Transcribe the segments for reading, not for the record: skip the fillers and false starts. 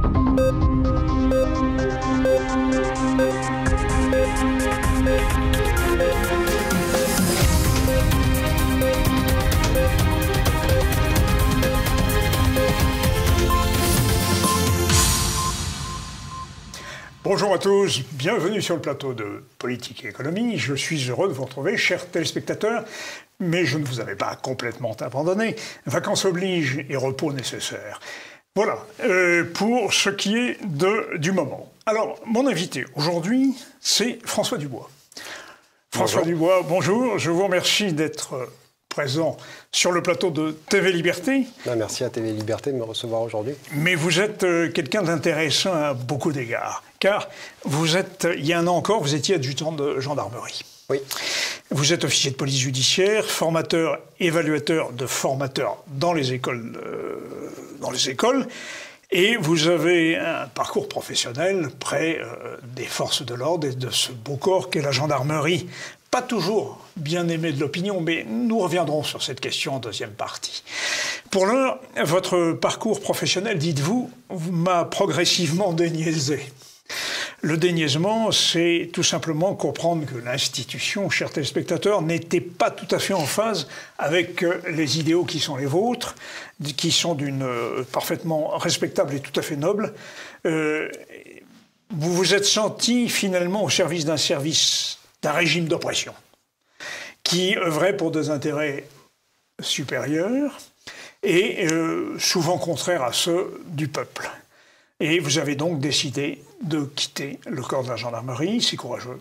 Bonjour à tous, bienvenue sur le plateau de Politique et Économie. Je suis heureux de vous retrouver, chers téléspectateurs, mais je ne vous avais pas complètement abandonné. Vacances oblige et repos nécessaire. Voilà, pour ce qui est du moment. Alors, mon invité aujourd'hui, c'est François Dubois. François Dubois, bonjour, je vous remercie d'être présent sur le plateau de TV Liberté. Merci à TV Liberté de me recevoir aujourd'hui. Mais vous êtes quelqu'un d'intéressant à beaucoup d'égards, car vous êtes, il y a un an encore, vous étiez adjudant de gendarmerie. Oui. Vous êtes officier de police judiciaire, formateur, évaluateur de formateurs dans les écoles, et vous avez un parcours professionnel près des forces de l'ordre et de ce beau corps qu'est la gendarmerie. Pas toujours bien aimé de l'opinion, mais nous reviendrons sur cette question en deuxième partie. Pour l'heure, votre parcours professionnel, dites-vous, m'a progressivement déniaisé. Le déniaisement, c'est tout simplement comprendre que l'institution, chers téléspectateurs, n'était pas tout à fait en phase avec les idéaux qui sont les vôtres, qui sont d'une parfaitement respectable et tout à fait noble. Vous vous êtes senti finalement au service d'un régime d'oppression qui œuvrait pour des intérêts supérieurs et souvent contraires à ceux du peuple. Et vous avez donc décidé de quitter le corps de la gendarmerie, c'est courageux.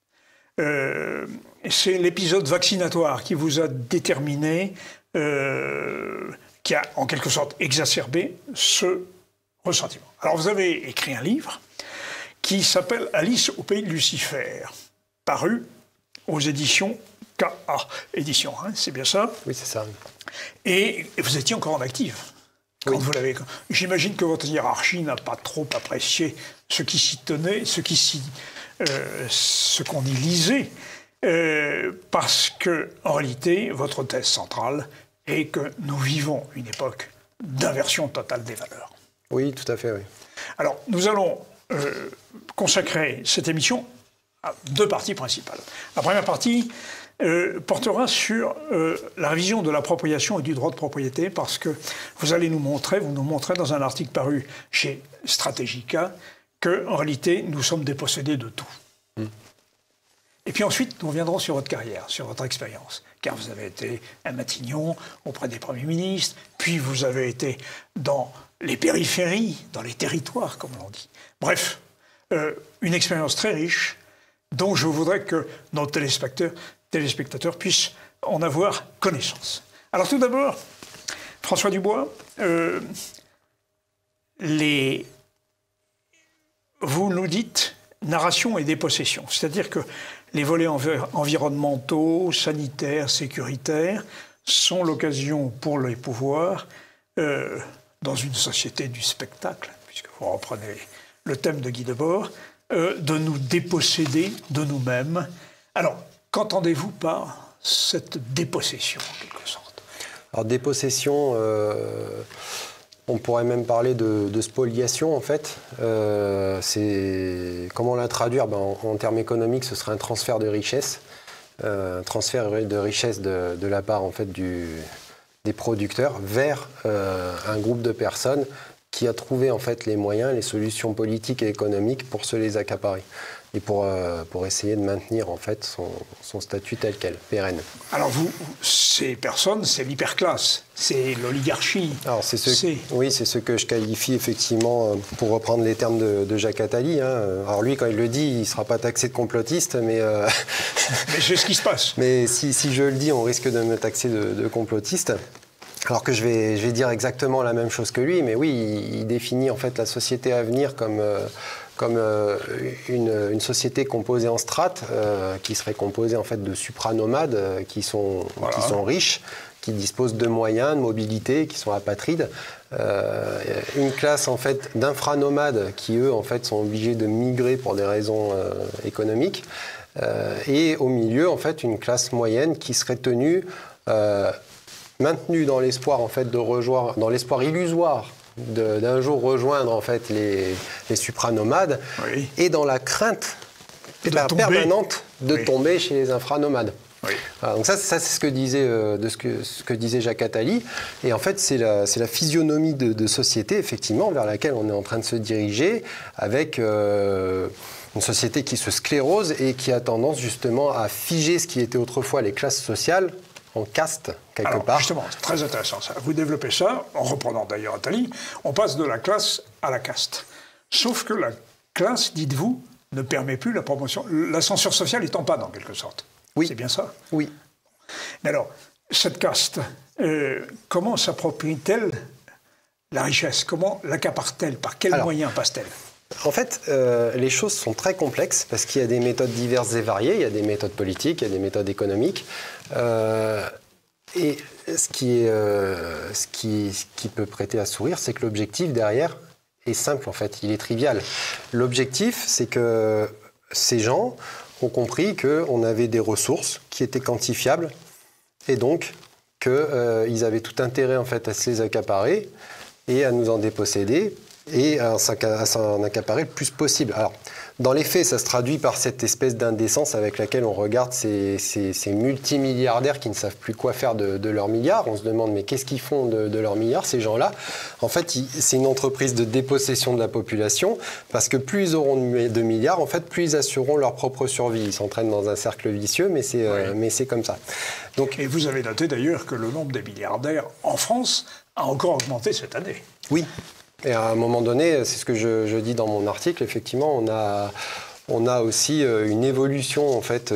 C'est l'épisode vaccinatoire qui vous a déterminé, qui a en quelque sorte exacerbé ce ressentiment. Alors vous avez écrit un livre qui s'appelle « Alice au pays de Lucifer », paru aux éditions KA Éditions, hein, c'est bien ça? Oui, c'est ça. Et vous étiez encore en active quand vous l'avez. J'imagine que votre hiérarchie n'a pas trop apprécié ce qui s'y tenait, ce qu'on y lisait, parce que en réalité, votre thèse centrale est que nous vivons une époque d'inversion totale des valeurs. Oui, tout à fait, oui. Alors, nous allons consacrer cette émission à deux parties principales. La première partie portera sur la révision de l'appropriation et du droit de propriété, parce que vous nous montrez dans un article paru chez Stratégica, qu'en réalité, nous sommes dépossédés de tout. Et puis ensuite, nous reviendrons sur votre carrière, sur votre expérience, car vous avez été à Matignon, auprès des premiers ministres, puis vous avez été dans les périphéries, dans les territoires, comme l'on dit. Bref, une expérience très riche, dont je voudrais que nos téléspectateurs puissent en avoir connaissance. Alors tout d'abord, François Dubois, vous nous dites narration et dépossession, c'est-à-dire que les volets environnementaux, sanitaires, sécuritaires sont l'occasion pour les pouvoirs, dans une société du spectacle, puisque vous reprenez le thème de Guy Debord, de nous déposséder de nous-mêmes. Alors, qu'entendez-vous par cette dépossession, en quelque sorte? Alors, dépossession, on pourrait même parler de spoliation, en fait. Comment la traduire? En termes économiques, ce serait un transfert de richesse. Un transfert de richesse de la part, en fait, des producteurs vers un groupe de personnes qui a trouvé en fait les moyens, les solutions politiques et économiques pour se les accaparer et pour essayer de maintenir en fait son statut tel quel, pérenne. Alors ces personnes, c'est l'hyperclasse, c'est l'oligarchie. Alors c'est ce que je qualifie effectivement, pour reprendre les termes de Jacques Attali. Hein. Alors lui, quand il le dit, il ne sera pas taxé de complotiste, mais... mais c'est ce qui se passe. Mais si je le dis, on risque de me taxer de complotiste. Alors que je vais dire exactement la même chose que lui, mais oui, il définit en fait la société à venir comme une société composée en strates, qui serait composée en fait de supranomades qui sont riches, qui disposent de moyens, de mobilité, qui sont apatrides. Une classe en fait d'infranomades qui eux en fait sont obligés de migrer pour des raisons économiques. Et au milieu en fait une classe moyenne qui serait tenue maintenu dans l'espoir en fait de rejoindre, dans l'espoir illusoire d'un jour rejoindre en fait les supranomades et dans la crainte permanente de tomber chez les infranomades. Oui. Voilà, donc ça c'est ce que disait Jacques Attali. Et en fait, c'est la physionomie de société, effectivement, vers laquelle on est en train de se diriger, avec une société qui se sclérose et qui a tendance justement à figer ce qui était autrefois les classes sociales en caste, quelque part. Justement, c'est très intéressant ça. Vous développez ça, en reprenant d'ailleurs Attali, on passe de la classe à la caste. Sauf que la classe, dites-vous, ne permet plus la promotion. L'ascenseur social est en panne, en quelque sorte. Oui. C'est bien ça? Oui. Mais alors, cette caste, comment s'approprie-t-elle la richesse? Comment l'accapare-t-elle? Par quels moyens passe-t-elle? En fait, les choses sont très complexes parce qu'il y a des méthodes diverses et variées. Il y a des méthodes politiques, il y a des méthodes économiques. Et ce qui peut prêter à sourire, c'est que l'objectif derrière est simple, en fait. Il est trivial. L'objectif, c'est que ces gens ont compris qu'on avait des ressources qui étaient quantifiables et donc qu'ils avaient tout intérêt, en fait, à se les accaparer et à nous en déposséder et à s'en accaparer le plus possible. Alors, dans les faits, ça se traduit par cette espèce d'indécence avec laquelle on regarde ces multimilliardaires qui ne savent plus quoi faire de leurs milliards. On se demande, mais qu'est-ce qu'ils font de leurs milliards, ces gens-là? En fait, c'est une entreprise de dépossession de la population, parce que plus ils auront de milliards, en fait, plus ils assureront leur propre survie. Ils s'entraînent dans un cercle vicieux, mais c'est comme ça. Donc, et vous avez noté d'ailleurs que le nombre des milliardaires en France a encore augmenté cette année. Oui. Et à un moment donné, c'est ce que je dis dans mon article, effectivement, on a aussi une évolution en fait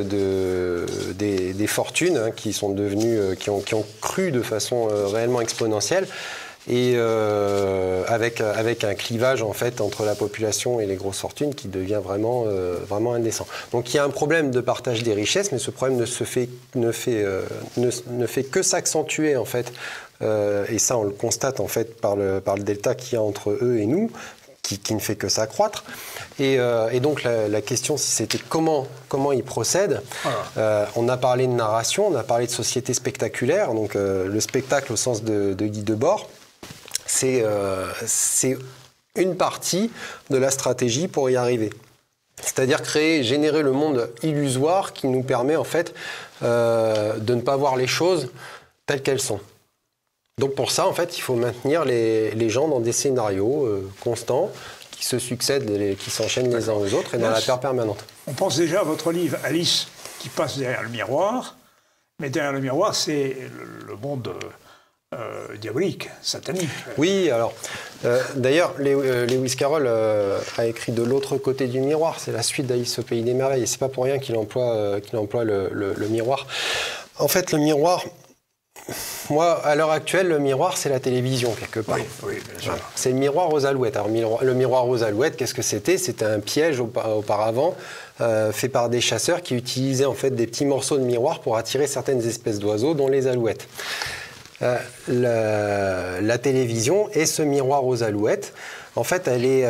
des fortunes qui sont devenues, qui ont cru de façon réellement exponentielle, et avec un clivage en fait entre la population et les grosses fortunes qui devient vraiment indécent. Donc il y a un problème de partage des richesses, mais ce problème ne fait que s'accentuer en fait. Et ça, on le constate en fait par le delta qu'il y a entre eux et nous, qui ne fait que s'accroître. Et donc la question, si c'était comment ils procèdent, on a parlé de narration, on a parlé de société spectaculaire. Donc le spectacle au sens de Guy Debord, c'est une partie de la stratégie pour y arriver. C'est-à-dire générer le monde illusoire qui nous permet en fait de ne pas voir les choses telles qu'elles sont. Donc pour ça, en fait, il faut maintenir les gens dans des scénarios constants, qui se succèdent, qui s'enchaînent les uns aux autres, et dans la peur permanente. On pense déjà à votre livre « Alice » qui passe derrière le miroir, mais derrière le miroir, c'est le monde diabolique, satanique. Oui, alors, d'ailleurs, Lewis Carroll a écrit « De l'autre côté du miroir », c'est la suite d'Alice au Pays des Merveilles, et c'est pas pour rien qu'il emploie le miroir. En fait, le miroir... Moi, à l'heure actuelle, le miroir, c'est la télévision, quelque part. Oui, bien sûr. Voilà. C'est le miroir aux alouettes. Alors, le miroir aux alouettes, qu'est-ce que c'était? C'était un piège auparavant fait par des chasseurs qui utilisaient en fait des petits morceaux de miroir pour attirer certaines espèces d'oiseaux, dont les alouettes. La télévision est ce miroir aux alouettes. En fait, elle est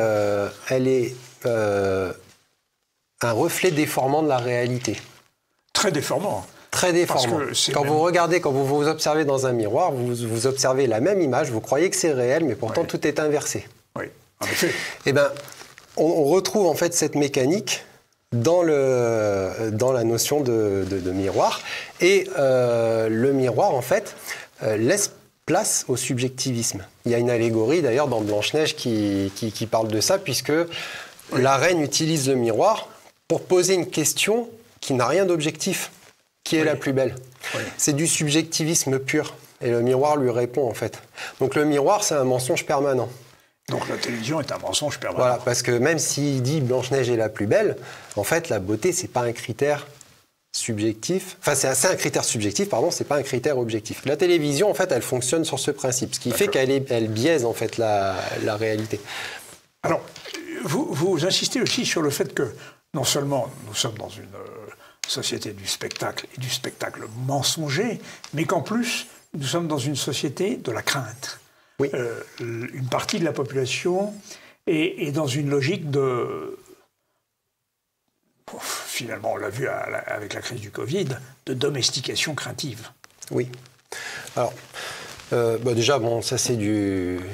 un reflet déformant de la réalité. Très déformant. Très déformant. Quand vous vous observez dans un miroir, vous observez la même image, vous croyez que c'est réel, mais pourtant tout est inversé. Oui, en effet. Eh bien, on retrouve en fait cette mécanique dans la notion de miroir. Et le miroir, en fait, laisse place au subjectivisme. Il y a une allégorie d'ailleurs dans Blanche-Neige qui parle de ça, puisque la reine utilise le miroir pour poser une question qui n'a rien d'objectif. Qui est la plus belle? C'est du subjectivisme pur. Et le miroir lui répond, en fait. Donc le miroir, c'est un mensonge permanent. Donc la télévision est un mensonge permanent. Voilà, parce que même s'il dit Blanche-Neige est la plus belle, en fait, la beauté, c'est pas un critère subjectif. Enfin, c'est un critère subjectif, pardon, c'est pas un critère objectif. La télévision, en fait, elle fonctionne sur ce principe, ce qui fait qu'elle biaise, en fait, la réalité. Alors, vous insistez aussi sur le fait que, non seulement nous sommes dans une société du spectacle et du spectacle mensonger, mais qu'en plus, nous sommes dans une société de la crainte. Oui. Une partie de la population est dans une logique de... Finalement, on l'a vu avec la crise du Covid, de domestication craintive. Oui. Alors, déjà, bon, ça c'est du...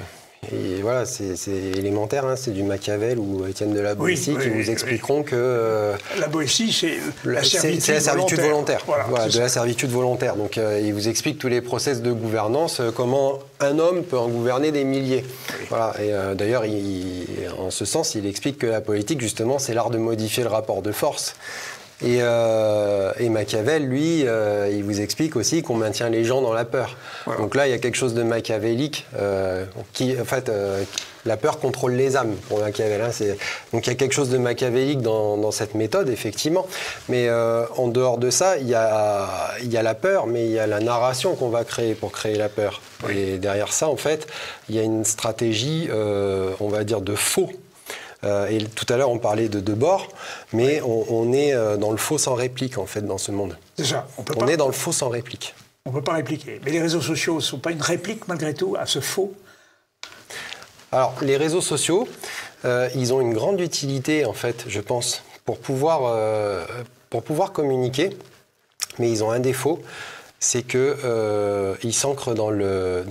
Et voilà, c'est élémentaire, hein, c'est du Machiavel ou Étienne de la Boétie qui vous expliqueront que... la Boétie, c'est la servitude volontaire. Voilà, de la servitude volontaire. Donc il vous explique tous les process de gouvernance, comment un homme peut en gouverner des milliers. Oui. Voilà. Et d'ailleurs, en ce sens, il explique que la politique, justement, c'est l'art de modifier le rapport de force. Et Machiavel, lui, il vous explique aussi qu'on maintient les gens dans la peur. Voilà. Donc là, il y a quelque chose de machiavélique en fait, la peur contrôle les âmes pour Machiavel. Hein, donc il y a quelque chose de machiavélique dans cette méthode, effectivement. Mais en dehors de ça, il y a la peur, mais il y a la narration qu'on va créer pour créer la peur. Oui. Et derrière ça, en fait, il y a une stratégie, on va dire, de faux. Et tout à l'heure, on parlait de Debord, mais on est dans le faux sans réplique, en fait, dans ce monde. C'est ça. On est dans le faux sans réplique. On ne peut pas répliquer. Mais les réseaux sociaux ne sont pas une réplique, malgré tout, à ce faux? Alors, les réseaux sociaux, ils ont une grande utilité, en fait, je pense, pour pouvoir communiquer. Mais ils ont un défaut, c'est qu'ils s'ancrent dans le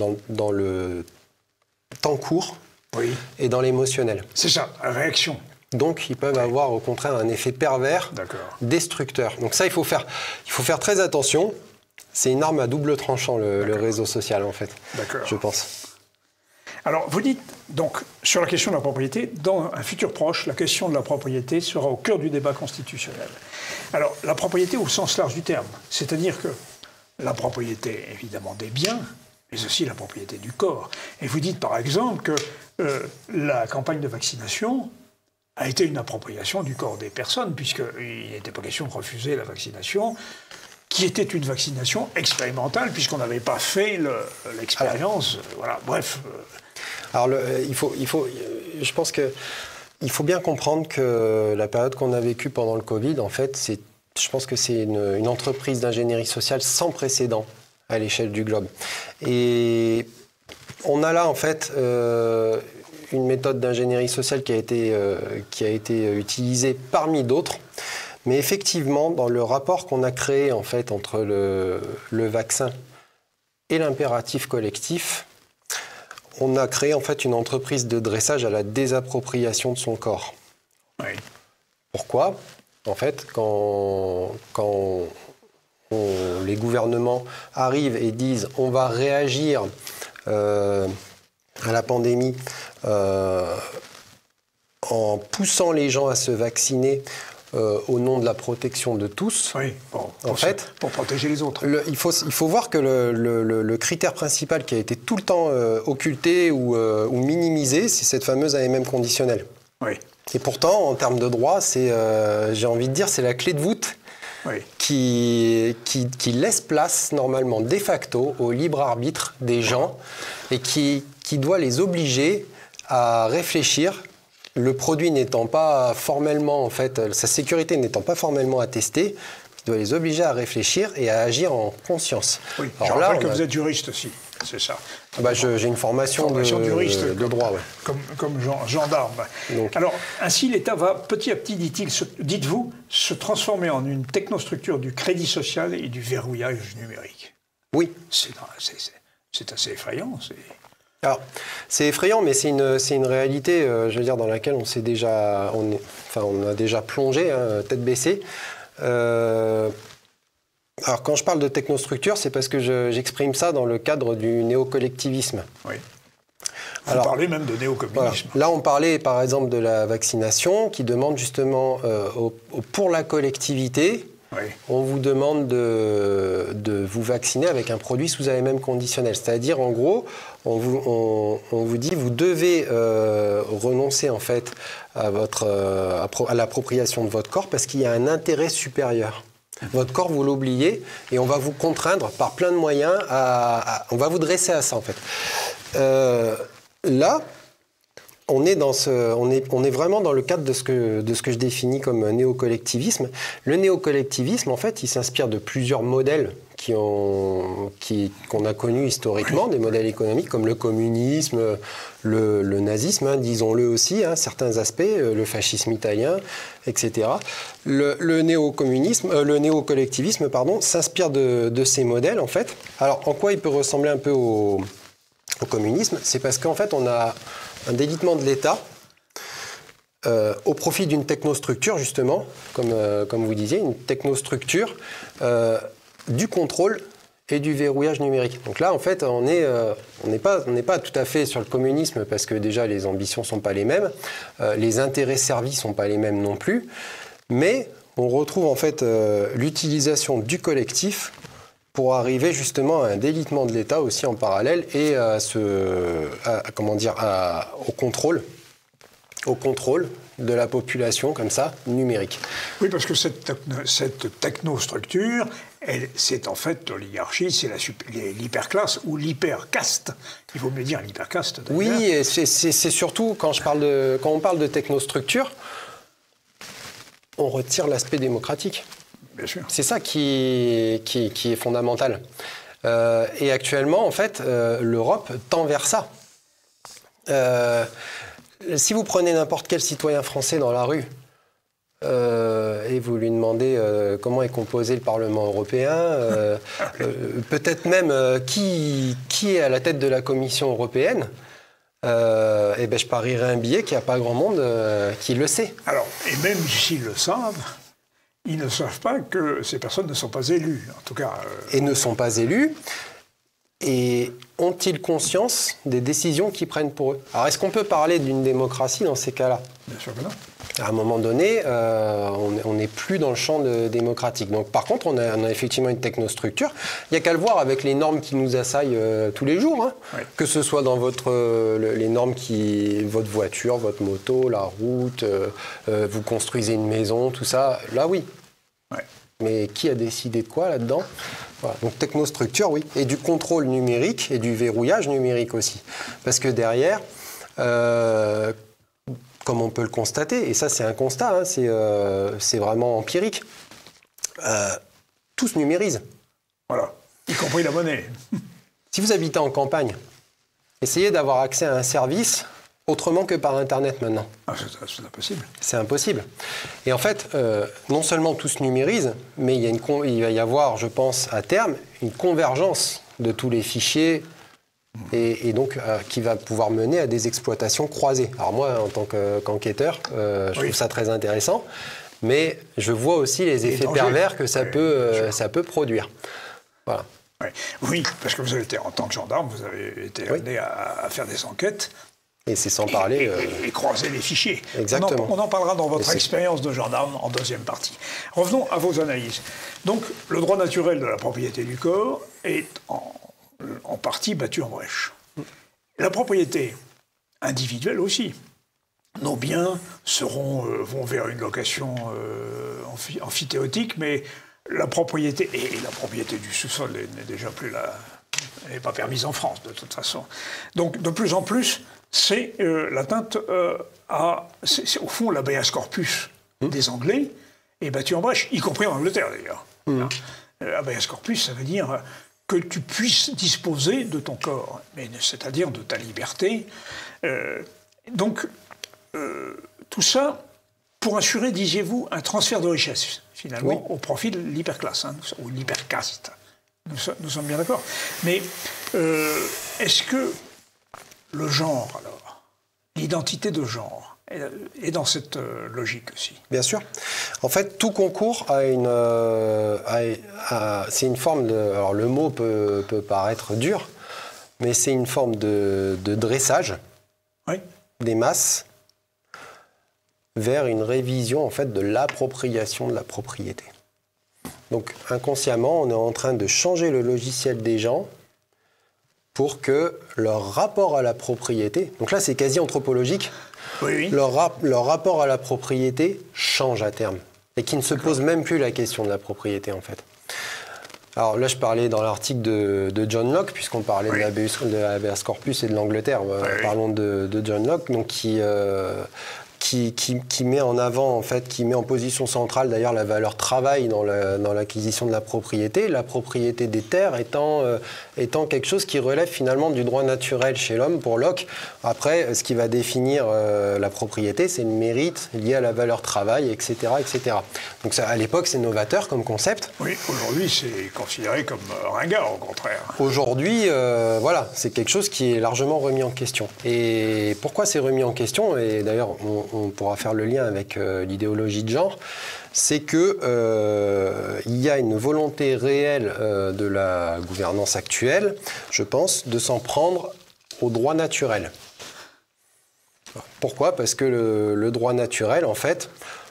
temps court. Oui. Et dans l'émotionnel. C'est ça, la réaction. Donc, ils peuvent avoir, au contraire, un effet pervers, destructeur. Donc ça, il faut faire très attention. C'est une arme à double tranchant, le réseau social, en fait, je pense. Alors, vous dites, donc, sur la question de la propriété, dans un futur proche, la question de la propriété sera au cœur du débat constitutionnel. Alors, la propriété au sens large du terme, c'est-à-dire que la propriété, évidemment, des biens, mais aussi la propriété du corps. Et vous dites, par exemple, que la campagne de vaccination a été une appropriation du corps des personnes, puisqu'il n'était pas question de refuser la vaccination, qui était une vaccination expérimentale, puisqu'on n'avait pas fait l'expérience. Voilà, bref. Alors, je pense qu'il faut bien comprendre que la période qu'on a vécue pendant le Covid, en fait, je pense que c'est une entreprise d'ingénierie sociale sans précédent à l'échelle du globe. Et on a là, en fait, une méthode d'ingénierie sociale qui a été utilisée parmi d'autres. Mais effectivement, dans le rapport qu'on a créé, en fait, entre le vaccin et l'impératif collectif, on a créé, en fait, une entreprise de dressage à la désappropriation de son corps. Oui. Pourquoi ? En fait, quand les gouvernements arrivent et disent « on va réagir à la pandémie en poussant les gens à se vacciner au nom de la protection de tous. » Oui, pour protéger les autres. Il faut voir que le critère principal qui a été tout le temps occulté ou minimisé, c'est cette fameuse AMM conditionnelle. Oui. Et pourtant, en termes de droit, j'ai envie de dire, c'est la clé de voûte. Oui. Qui laisse place normalement de facto au libre arbitre des gens et qui doit les obliger à réfléchir, le produit n'étant pas formellement, en fait, sa sécurité n'étant pas formellement attestée, il doit les obliger à réfléchir et à agir en conscience. Oui, je rappelle que vous êtes juriste aussi, c'est ça. J'ai une formation de droit. Ouais. Comme gendarme. Donc. Alors, ainsi, l'État va petit à petit, dites-vous, se transformer en une technostructure du crédit social et du verrouillage numérique. Oui. C'est assez effrayant. Alors, c'est effrayant, mais c'est une réalité, je veux dire, dans laquelle on a déjà plongé, tête baissée. Alors, quand je parle de technostructure, c'est parce que j'exprime ça dans le cadre du néocollectivisme. Oui. Vous parlez même de néocommunisme. Voilà. Là, on parlait, par exemple, de la vaccination, qui demande justement, pour la collectivité, oui. On vous demande de vous vacciner avec un produit sous AMM conditionnel. C'est-à-dire, en gros, on vous dit, vous devez renoncer, en fait, à l'appropriation de votre corps parce qu'il y a un intérêt supérieur. Votre corps, vous l'oubliez et on va vous contraindre par plein de moyens, on va vous dresser à ça, en fait. Là, on est vraiment dans le cadre de ce que je définis comme néocollectivisme. Le néocollectivisme, en fait, il s'inspire de plusieurs modèles qu'on a connus historiquement, des modèles économiques comme le communisme, le nazisme, disons-le aussi, certains aspects, le fascisme italien, etc. Le néocollectivisme, s'inspire de ces modèles, en fait. Alors, en quoi il peut ressembler un peu au communisme, c'est parce qu'en fait, on a un délitement de l'État au profit d'une technostructure, justement, comme vous disiez, une technostructure du contrôle et du verrouillage numérique. Donc là, en fait, on n'est pas tout à fait sur le communisme parce que déjà, les ambitions ne sont pas les mêmes, les intérêts servis ne sont pas les mêmes non plus, mais on retrouve en fait l'utilisation du collectif pour arriver justement à un délitement de l'État aussi en parallèle et au contrôle de la population comme ça, numérique. Oui, parce que cette technostructure, c'est en fait l'oligarchie, c'est l'hyperclasse ou l'hypercaste. Il faut mieux dire l'hypercaste. Oui, et c'est surtout quand on parle de technostructure, on retire l'aspect démocratique. Bien sûr. C'est ça qui est fondamental. Et actuellement, en fait, l'Europe tend vers ça. Si vous prenez n'importe quel citoyen français dans la rue et vous lui demandez comment est composé le Parlement européen, peut-être même qui est à la tête de la Commission européenne, je parierais un billet qu'il n'y a pas grand monde qui le sait. Alors, et même s'ils le savent, ils ne savent pas que ces personnes ne sont pas élues, en tout cas. Et ne sont pas élus. Et ont-ils conscience des décisions qu'ils prennent pour eux? Alors, est-ce qu'on peut parler d'une démocratie dans ces cas-là? Bien sûr que non. À un moment donné, on n'est plus dans le champ démocratique. Donc, par contre, on a effectivement une technostructure. Il n'y a qu'à le voir avec les normes qui nous assaillent tous les jours. Hein. Oui. Que ce soit dans les normes votre voiture, votre moto, la route, vous construisez une maison, tout ça. Là, oui. Oui. Mais qui a décidé de quoi là-dedans? Voilà. Donc technostructure, oui. Et du contrôle numérique et du verrouillage numérique aussi. Parce que derrière, comme on peut le constater, et ça c'est un constat, hein, c'est vraiment empirique, tout se numérise. Voilà, y compris la monnaie. Si vous habitez en campagne, essayez d'avoir accès à un service autrement que par Internet maintenant. Ah, c'est impossible. C'est impossible. Et en fait, non seulement tout se numérise, mais il va y avoir, je pense, à terme, une convergence de tous les fichiers et donc qui va pouvoir mener à des exploitations croisées. Alors moi, en tant qu'enquêteur, je trouve ça très intéressant, mais je vois aussi les effets pervers que ça peut produire. Voilà. Oui, parce que vous avez été, en tant que gendarme, vous avez été amené à faire des enquêtes. Et c'est sans parler... Et croiser les fichiers. Exactement. On en parlera dans votre expérience de gendarme en deuxième partie. Revenons à vos analyses. Donc, le droit naturel de la propriété du corps est en partie battu en brèche. La propriété individuelle aussi. Nos biens vont vers une location amphithéotique, mais la propriété, et la propriété du sous-sol n'est déjà plus là, elle n'est pas permise en France de toute façon. Donc, de plus en plus, c'est l'atteinte c'est au fond l'habeas corpus des Anglais est battu en brèche, y compris en Angleterre d'ailleurs. Habeas corpus, ça veut dire que tu puisses disposer de ton corps, c'est-à-dire de ta liberté. Donc, tout ça pour assurer, disiez-vous, un transfert de richesse, finalement, au profit de l'hyperclasse, ou l'hypercaste. Nous sommes bien d'accord. Mais est-ce que le genre, alors, l'identité de genre, est dans cette logique aussi? Bien sûr. En fait, tout concourt à c'est une forme de... Alors, le mot peut paraître dur, mais c'est une forme de dressage des masses vers une révision, en fait, de l'appropriation de la propriété. Donc, inconsciemment, on est en train de changer le logiciel des gens pour que leur rapport à la propriété, donc là c'est quasi anthropologique, leur rapport à la propriété change à terme et qui ne se pose même plus la question de la propriété en fait. Alors là je parlais dans l'article de John Locke, puisqu'on parlait de l'habeas corpus et de l'Angleterre, parlons de John Locke, donc qui qui met en avant, en fait, qui met en position centrale d'ailleurs la valeur travail dans l'acquisition de la propriété des terres étant quelque chose qui relève finalement du droit naturel chez l'homme pour Locke. Après, ce qui va définir la propriété, c'est le mérite lié à la valeur travail, etc. etc. Donc ça, à l'époque, c'est novateur comme concept. Oui, aujourd'hui, c'est considéré comme ringard, au contraire. Aujourd'hui, voilà, c'est quelque chose qui est largement remis en question. Et pourquoi c'est remis en question, et d'ailleurs, on pourra faire le lien avec l'idéologie de genre, c'est que il y a une volonté réelle de la gouvernance actuelle, je pense, de s'en prendre au droit naturel. Pourquoi ? Parce que le droit naturel, en fait,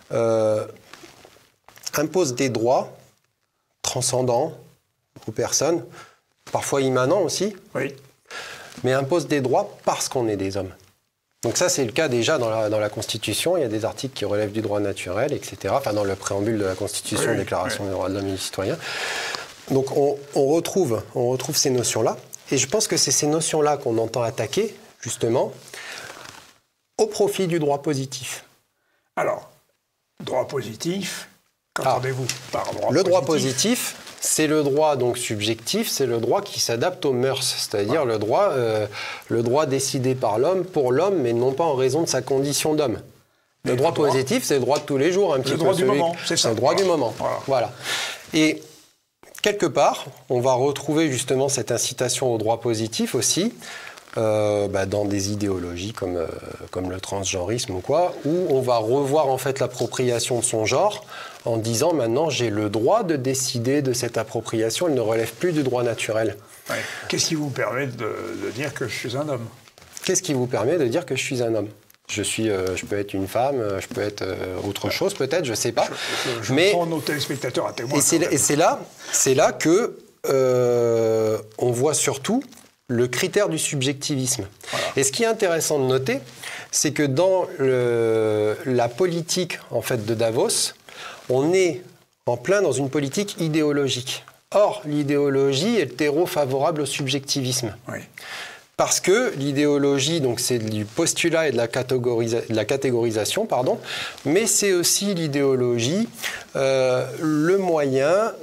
impose des droits transcendants aux personnes, parfois immanents aussi, oui, mais impose des droits parce qu'on est des hommes. Donc ça, c'est le cas déjà dans la Constitution. Il y a des articles qui relèvent du droit naturel, etc. Enfin, dans le préambule de la Constitution, oui, Déclaration des droits de l'homme et du citoyen. Donc on retrouve ces notions-là. Et je pense que c'est ces notions-là qu'on entend attaquer, justement, au profit du droit positif. Alors, droit positif, qu'entendez-vous par droit positif ? Le droit positif, c'est le droit donc subjectif, c'est le droit qui s'adapte aux mœurs, c'est-à-dire le droit décidé par l'homme pour l'homme, mais non pas en raison de sa condition d'homme. Le droit positif, c'est le droit de tous les jours, un petit peu. Le droit du moment, c'est ça. Le droit du moment, voilà. Et quelque part, on va retrouver justement cette incitation au droit positif aussi, dans des idéologies comme le transgenrisme ou quoi, où on va revoir en fait l'appropriation de son genre en disant maintenant j'ai le droit de décider de cette appropriation, elle ne relève plus du droit naturel. Ouais. Qu'est-ce qui vous permet de dire que je suis un homme ? Qu'est-ce qui vous permet de dire que je suis un homme ? Je peux être une femme, je peux être autre chose peut-être, je ne sais pas. Je prends nos téléspectateurs à témoin. Et c'est là que on voit surtout le critère du subjectivisme. Voilà. Et ce qui est intéressant de noter, c'est que dans la politique en fait, de Davos, on est en plein dans une politique idéologique. Or, l'idéologie est le terreau favorable au subjectivisme. Oui. Parce que l'idéologie, donc c'est du postulat et de la catégorisation, pardon, mais c'est aussi l'idéologie, le moyen,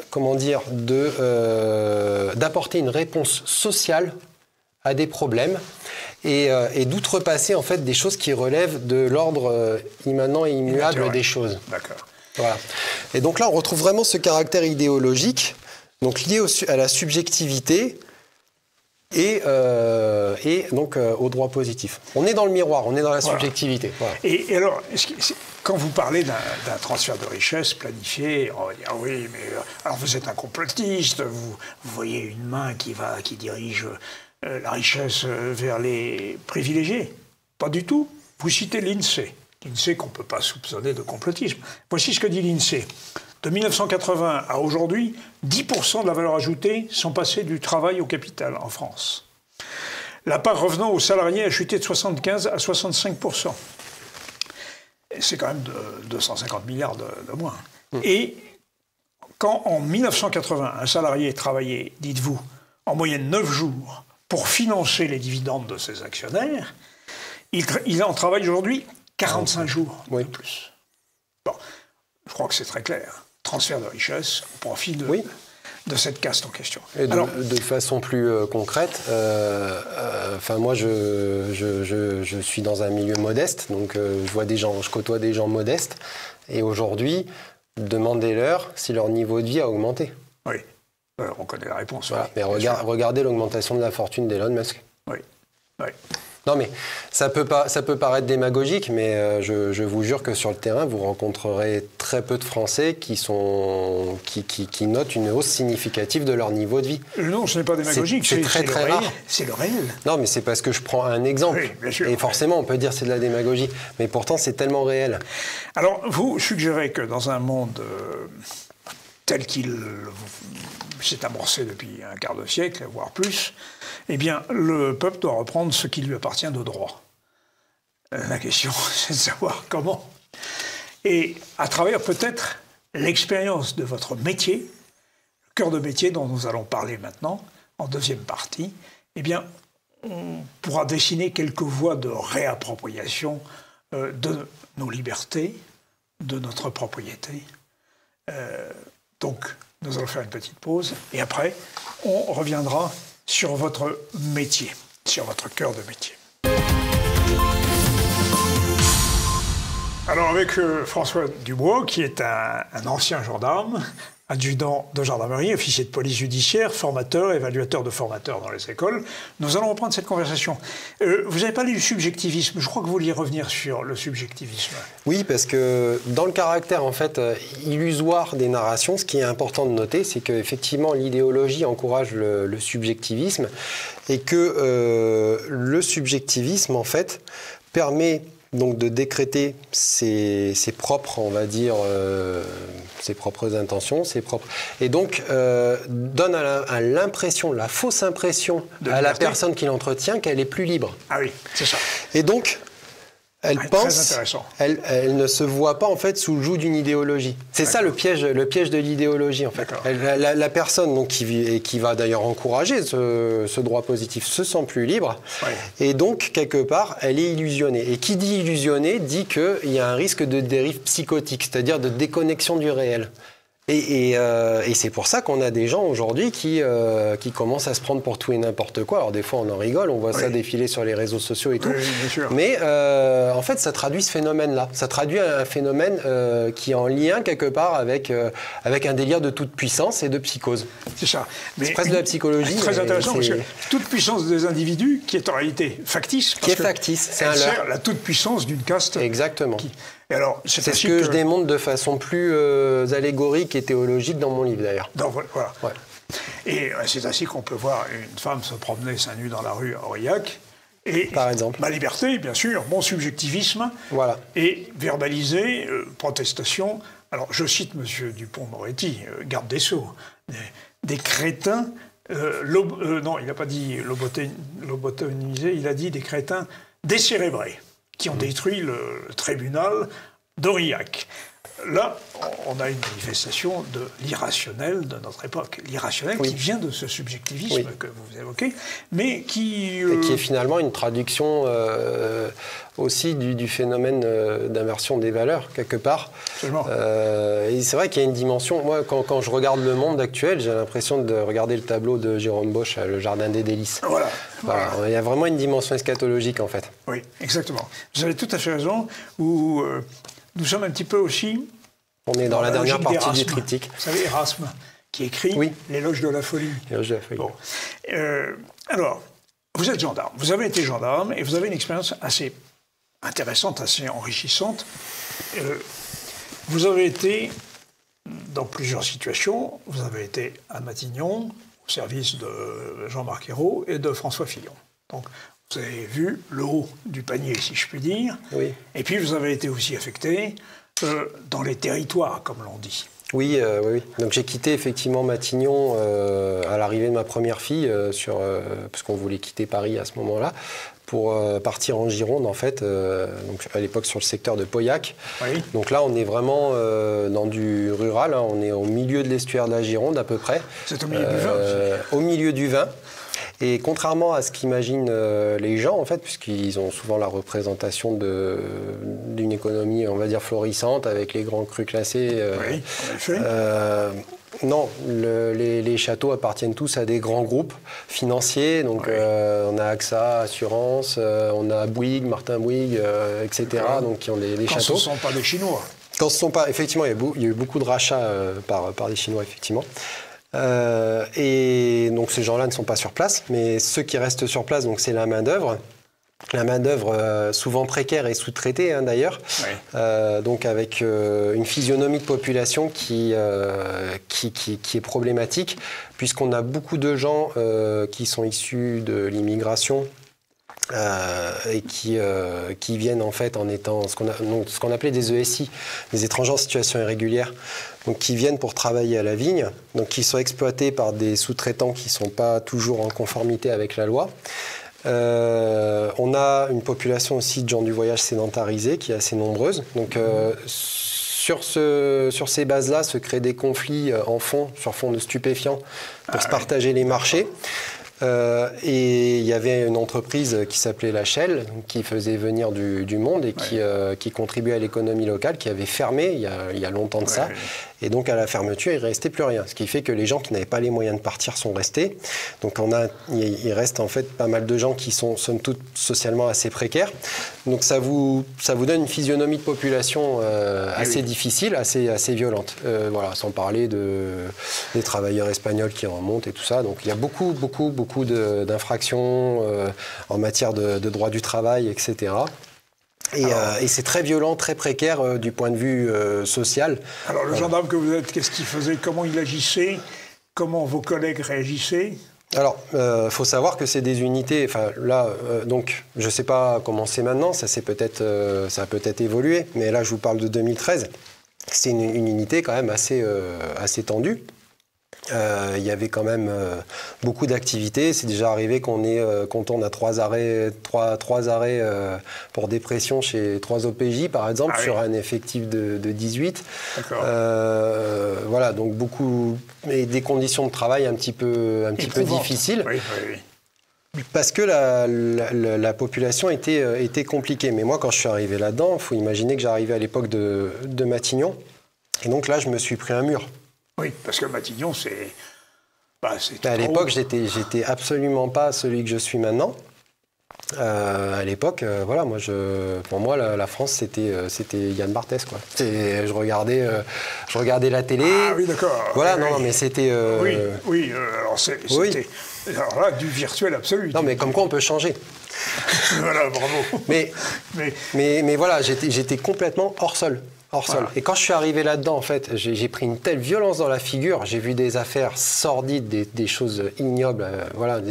d'apporter une réponse sociale à des problèmes et d'outrepasser en fait des choses qui relèvent de l'ordre immanent et immuable des choses. D'accord. Voilà. Et donc là, on retrouve vraiment ce caractère idéologique, donc lié à la subjectivité. Et donc au droit positif. On est dans le miroir, on est dans la subjectivité. Voilà. Et alors, quand vous parlez d'un transfert de richesse planifié, on va dire oui, mais alors vous êtes un complotiste, vous voyez une main qui dirige la richesse vers les privilégiés. Pas du tout. Vous citez l'INSEE. L'INSEE qu'on ne peut pas soupçonner de complotisme. Voici ce que dit l'INSEE. De 1980 à aujourd'hui, 10% de la valeur ajoutée sont passés du travail au capital en France. La part revenant aux salariés a chuté de 75 à 65%. C'est quand même de 250 milliards de moins. Et quand en 1980, un salarié travaillait, dites-vous, en moyenne 9 jours pour financer les dividendes de ses actionnaires, il en travaille aujourd'hui 45 jours de plus. Bon, je crois que c'est très clair. Transfert de richesse au profit de cette caste en question. Et de façon plus concrète, moi je suis dans un milieu modeste, donc je côtoie des gens modestes, et aujourd'hui, demandez-leur si leur niveau de vie a augmenté. Oui, on connaît la réponse. Voilà. Mais regardez l'augmentation de la fortune d'Elon Musk. Oui, oui. Non mais ça peut paraître démagogique, mais je vous jure que sur le terrain, vous rencontrerez très peu de Français qui notent une hausse significative de leur niveau de vie. Non, ce n'est pas démagogique, c'est très rare. C'est le réel. Non, mais c'est parce que je prends un exemple. Oui, bien sûr, et forcément, on peut dire que c'est de la démagogie, mais pourtant c'est tellement réel. Alors, vous suggérez que dans un monde tel qu'il s'est amorcé depuis un quart de siècle, voire plus, eh bien, le peuple doit reprendre ce qui lui appartient de droit. La question, c'est de savoir comment. Et à travers peut-être l'expérience de votre métier, le cœur de métier dont nous allons parler maintenant, en deuxième partie, eh bien, on pourra dessiner quelques voies de réappropriation de nos libertés, de notre propriété. Donc, nous allons faire une petite pause et après, on reviendra sur votre métier, sur votre cœur de métier. Alors, avec François Dubois, qui est un ancien gendarme, adjudant de gendarmerie, officier de police judiciaire, formateur, évaluateur de formateurs dans les écoles. Nous allons reprendre cette conversation. Vous avez parlé du subjectivisme. Je crois que vous vouliez revenir sur le subjectivisme. Oui, parce que dans le caractère en fait illusoire des narrations, ce qui est important de noter, c'est qu'effectivement l'idéologie encourage le subjectivisme et que le subjectivisme en fait permet donc de décréter ses propres, on va dire, ses propres intentions, et donc donne à l'impression, la fausse impression à la personne qui l'entretient qu'elle est plus libre. Ah oui, c'est ça. Et donc, elle pense, elle ne se voit pas en fait sous le joug d'une idéologie. C'est ça le piège de l'idéologie en fait. La personne donc, qui va d'ailleurs encourager ce droit positif se sent plus libre et donc quelque part elle est illusionnée. Et qui dit illusionnée dit qu'il y a un risque de dérive psychotique, c'est-à-dire de déconnexion du réel. Et c'est pour ça qu'on a des gens aujourd'hui qui commencent à se prendre pour tout et n'importe quoi. Alors des fois on en rigole, on voit ça défiler sur les réseaux sociaux et tout. Oui, bien sûr. Mais en fait ça traduit ce phénomène-là. Ça traduit un phénomène qui est en lien quelque part avec un délire de toute puissance et de psychose. C'est ça. C'est presque de la psychologie. C'est très intéressant parce que toute puissance des individus qui est en réalité factice. Qui est factice, c'est un leurre. La toute puissance d'une caste. Exactement. C'est ce que je démontre de façon plus allégorique et théologique dans mon livre d'ailleurs. Voilà. Ouais. Et c'est ainsi qu'on peut voir une femme se promener seins nus dans la rue à Aurillac. Et par exemple. Ma liberté, bien sûr, mon subjectivisme, et verbaliser, protestation. Alors je cite M. Dupond-Moretti, garde des Sceaux, des crétins, non, il n'a pas dit lobotomisés, il a dit des crétins décérébrés, qui ont détruit le tribunal d'Aurillac. Là, on a une manifestation de l'irrationnel de notre époque. L'irrationnel qui vient de ce subjectivisme que vous évoquez, mais qui... Et qui est finalement une traduction aussi du phénomène d'inversion des valeurs, quelque part. Et c'est vrai qu'il y a une dimension... Moi, quand je regarde le monde actuel, j'ai l'impression de regarder le tableau de Jérôme Bosch, Le Jardin des délices. Voilà. Il y a vraiment une dimension eschatologique, en fait. Oui, exactement. Vous avez tout à fait raison, où... nous sommes un petit peu aussi... On est dans la dernière partie du triptyque. Vous savez, Erasme, qui écrit L'éloge de la folie. L'éloge de la folie. Bon. Alors, vous êtes gendarme. Vous avez été gendarme et vous avez une expérience assez intéressante, assez enrichissante. Vous avez été dans plusieurs situations. Vous avez été à Matignon, au service de Jean-Marc Ayrault et de François Fillon. Donc, vous avez vu le haut du panier, si je puis dire. Oui. Et puis, vous avez été aussi affecté dans les territoires, comme l'on dit. Oui. Donc, j'ai quitté effectivement Matignon à l'arrivée de ma première fille, parce qu'on voulait quitter Paris à ce moment-là, pour partir en Gironde, en fait, donc à l'époque sur le secteur de Pauillac. Oui. Donc là, on est vraiment dans du rural, hein, on est au milieu de l'estuaire de la Gironde, à peu près. C'est au milieu du vin aussi. Au milieu du vin. Et contrairement à ce qu'imaginent les gens, en fait, puisqu'ils ont souvent la représentation d'une économie, on va dire, florissante, avec les grands crus classés. Oui, en effet. Non, les châteaux appartiennent tous à des grands groupes financiers. Donc, on a AXA, Assurance, on a Bouygues, Martin Bouygues, etc. Donc, qui ont des châteaux. Ce ne sont pas des Chinois. Quand ce sont pas, effectivement, il y a eu beaucoup de rachats par des Chinois, effectivement. Et donc ces gens-là ne sont pas sur place, mais ceux qui restent sur place, donc c'est la main-d'œuvre. La main-d'œuvre souvent précaire et sous-traitée, hein, d'ailleurs, donc avec une physionomie de population qui est problématique, puisqu'on a beaucoup de gens qui sont issus de l'immigration. Et qui viennent en fait en étant ce qu'on appelait des ESI, des étrangers en situation irrégulière, donc qui viennent pour travailler à la vigne, donc qui sont exploités par des sous-traitants qui ne sont pas toujours en conformité avec la loi. On a une population aussi de gens du voyage sédentarisés qui est assez nombreuse. Donc sur ces bases-là se créent des conflits sur fond de stupéfiants pour se partager les marchés. Et il y avait une entreprise qui s'appelait La Shell, qui faisait venir du monde et qui contribuait à l'économie locale, qui avait fermé il y a longtemps de ça. Et donc à la fermeture, il ne restait plus rien. Ce qui fait que les gens qui n'avaient pas les moyens de partir sont restés. Donc il reste en fait pas mal de gens qui sont somme toute socialement assez précaires. Donc ça vous donne une physionomie de population assez difficile, assez violente. Voilà, sans parler des travailleurs espagnols qui remontent et tout ça. Donc il y a beaucoup d'infractions en matière de droit du travail, etc. Et c'est très violent, très précaire du point de vue social. Alors le gendarme que vous êtes, qu'est-ce qu'il faisait? Comment il agissait? Comment vos collègues réagissaient? Alors, faut savoir que c'est des unités. Enfin, là, donc, je ne sais pas comment c'est maintenant. Ça a peut-être évolué. Mais là, je vous parle de 2013. C'est une unité quand même assez tendue. Il y avait quand même beaucoup d'activités. C'est déjà arrivé qu'on tourne à 3 arrêts pour dépression chez 3 OPJ, par exemple, sur un effectif de 18. Voilà, donc beaucoup, et des conditions de travail un petit peu difficiles. Parce que la population était compliquée. Mais moi, quand je suis arrivé là-dedans, il faut imaginer que j'arrivais à l'époque de Matignon. Et donc là, je me suis pris un mur. Oui, parce que Matignon, c'est... à l'époque, j'étais absolument pas celui que je suis maintenant. À l'époque, voilà, pour moi, la France, c'était Yann Barthès, quoi. Je regardais la télé. Ah oui, d'accord. Voilà, non, mais c'était... alors c'était... Alors là, du virtuel absolu. Non, mais comme quoi on peut changer. Voilà, bravo. Mais voilà, j'étais complètement hors sol. Voilà. Et quand je suis arrivé là-dedans, en fait, j'ai pris une telle violence dans la figure. J'ai vu des affaires sordides, des choses ignobles, voilà.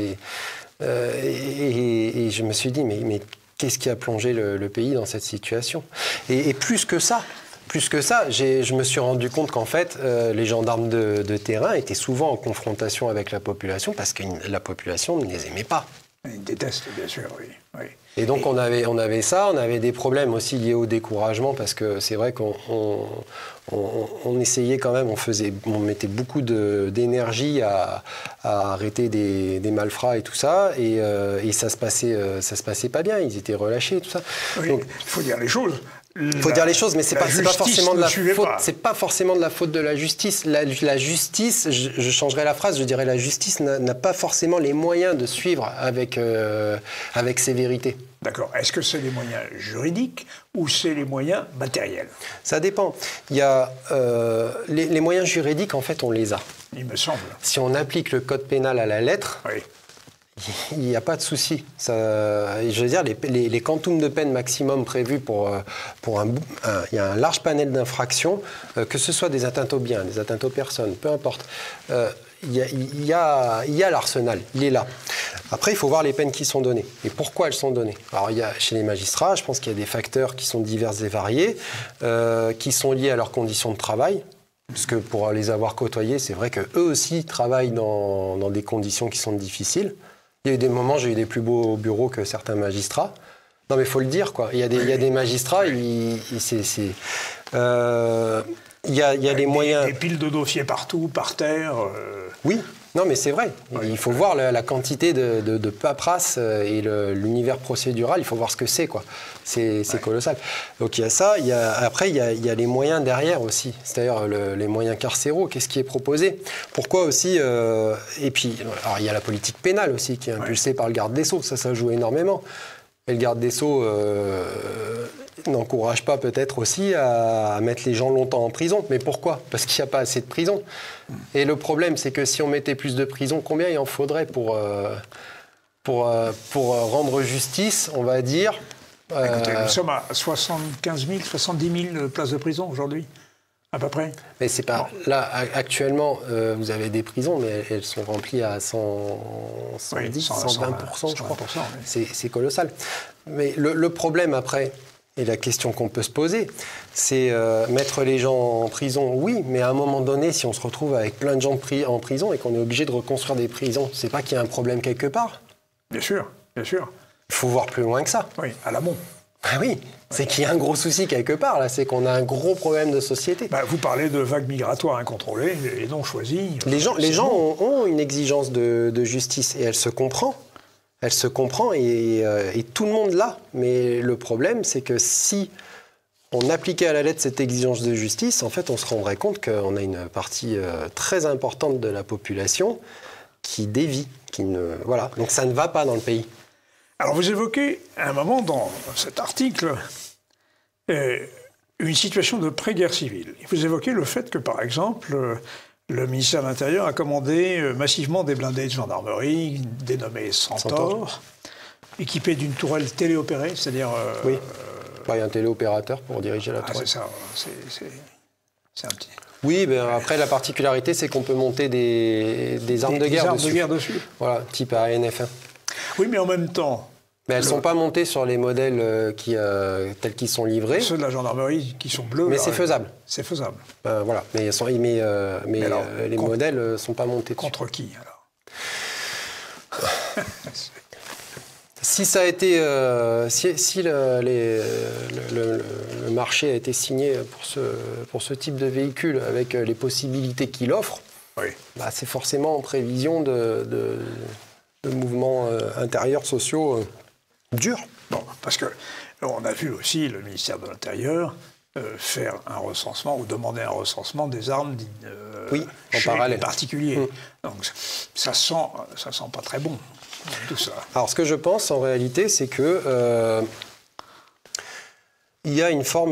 Et je me suis dit, mais qu'est-ce qui a plongé le pays dans cette situation? Et plus que ça, je me suis rendu compte qu'en fait, les gendarmes de terrain étaient souvent en confrontation avec la population parce que la population ne les aimait pas. Ils détestent, bien sûr, oui. Et donc on avait ça, on avait des problèmes aussi liés au découragement parce que c'est vrai qu'on essayait quand même, on mettait beaucoup d'énergie à arrêter des malfrats et tout ça, et ça se passait pas bien, ils étaient relâchés et tout ça. Oui, donc il faut dire les choses. Il faut dire les choses, mais c'est pas forcément de la faute. C'est pas forcément de la faute de la justice. La justice, je changerais la phrase, je dirais la justice n'a pas forcément les moyens de suivre avec sévérité. D'accord. Est-ce que c'est les moyens juridiques ou c'est les moyens matériels? Ça dépend. Il y a les moyens juridiques, en fait, on les a. Il me semble. Si on applique le code pénal à la lettre. Oui. Il n'y a pas de souci. Je veux dire, les quantums de peine maximum prévus il y a un large panel d'infractions, que ce soit des atteintes aux biens, des atteintes aux personnes, peu importe. Il y a l'arsenal, il est là. Après, il faut voir les peines qui sont données et pourquoi elles sont données. Alors, chez les magistrats, je pense qu'il y a des facteurs qui sont divers et variés, qui sont liés à leurs conditions de travail. Parce que pour les avoir côtoyés, c'est vrai qu'eux aussi travaillent dans des conditions qui sont difficiles. Il y a eu des moments, j'ai eu des plus beaux bureaux que certains magistrats. Non, mais il faut le dire, quoi. Il y a des magistrats, il y a les moyens... Des piles de dossiers partout, par terre... Oui, non, mais c'est vrai. Il faut voir la quantité de paperasse et l'univers procédural, il faut voir ce que c'est, quoi. C'est colossal. Donc il y a ça. Après, il y a les moyens derrière aussi. C'est-à-dire les moyens carcéraux. Qu'est-ce qui est proposé? Pourquoi aussi et puis, alors, il y a la politique pénale aussi qui est impulsée par le garde des Sceaux. Ça joue énormément. Et le garde des Sceaux n'encourage pas peut-être aussi à mettre les gens longtemps en prison. Mais pourquoi? Parce qu'il n'y a pas assez de prisons. Et le problème, c'est que si on mettait plus de prisons, combien il en faudrait pour rendre justice, on va dire? Écoutez, nous sommes à 75 000, 70 000 places de prison aujourd'hui, à peu près. Mais c'est pas... Là, actuellement, vous avez des prisons, mais elles sont remplies à 110, 120%, je crois. Oui. C'est colossal. Mais le problème après, et la question qu'on peut se poser, c'est mettre les gens en prison, oui, mais à un moment donné, si on se retrouve avec plein de gens en prison et qu'on est obligé de reconstruire des prisons, c'est pas qu'il y a un problème quelque part? Bien sûr, bien sûr. Il faut voir plus loin que ça. Oui, à l'amont. Ah oui, c'est qu'il y a un gros souci quelque part, là. C'est qu'on a un gros problème de société. Vous parlez de vagues migratoires incontrôlées et non choisies. Les gens ont une exigence de justice et elle se comprend. Elle se comprend et tout le monde l'a. Mais le problème, c'est que si on appliquait à la lettre cette exigence de justice, en fait, on se rendrait compte qu'on a une partie très importante de la population qui dévie. Voilà. Donc ça ne va pas dans le pays. Alors vous évoquez à un moment dans cet article une situation de pré-guerre civile. Vous évoquez le fait que, par exemple, le ministère de l'Intérieur a commandé massivement des blindés de gendarmerie dénommés Centaure, équipés d'une tourelle téléopérée, c'est-à-dire... oui, il y a un téléopérateur pour diriger la tourelle. C'est ça, c'est un petit... Oui, après la particularité, c'est qu'on peut monter des armes de guerre dessus. Voilà, type ANF1. Oui, mais en même temps... Mais elles ne sont pas montées sur les modèles tels qu'ils sont livrés. Ceux de la gendarmerie qui sont bleus. Mais c'est faisable. C'est faisable. Voilà, mais alors, les modèles ne sont pas montés dessus. Contre qui, alors? Si ça a été, si le marché a été signé pour ce type de véhicule avec les possibilités qu'il offre, oui. C'est forcément en prévision de mouvements intérieurs sociaux durs. Bon, parce que on a vu aussi le ministère de l'Intérieur faire un recensement ou demander un recensement des armes chez les particuliers. Donc ça sent pas très bon. Tout ça. Alors, ce que je pense, en réalité, c'est que il y a une forme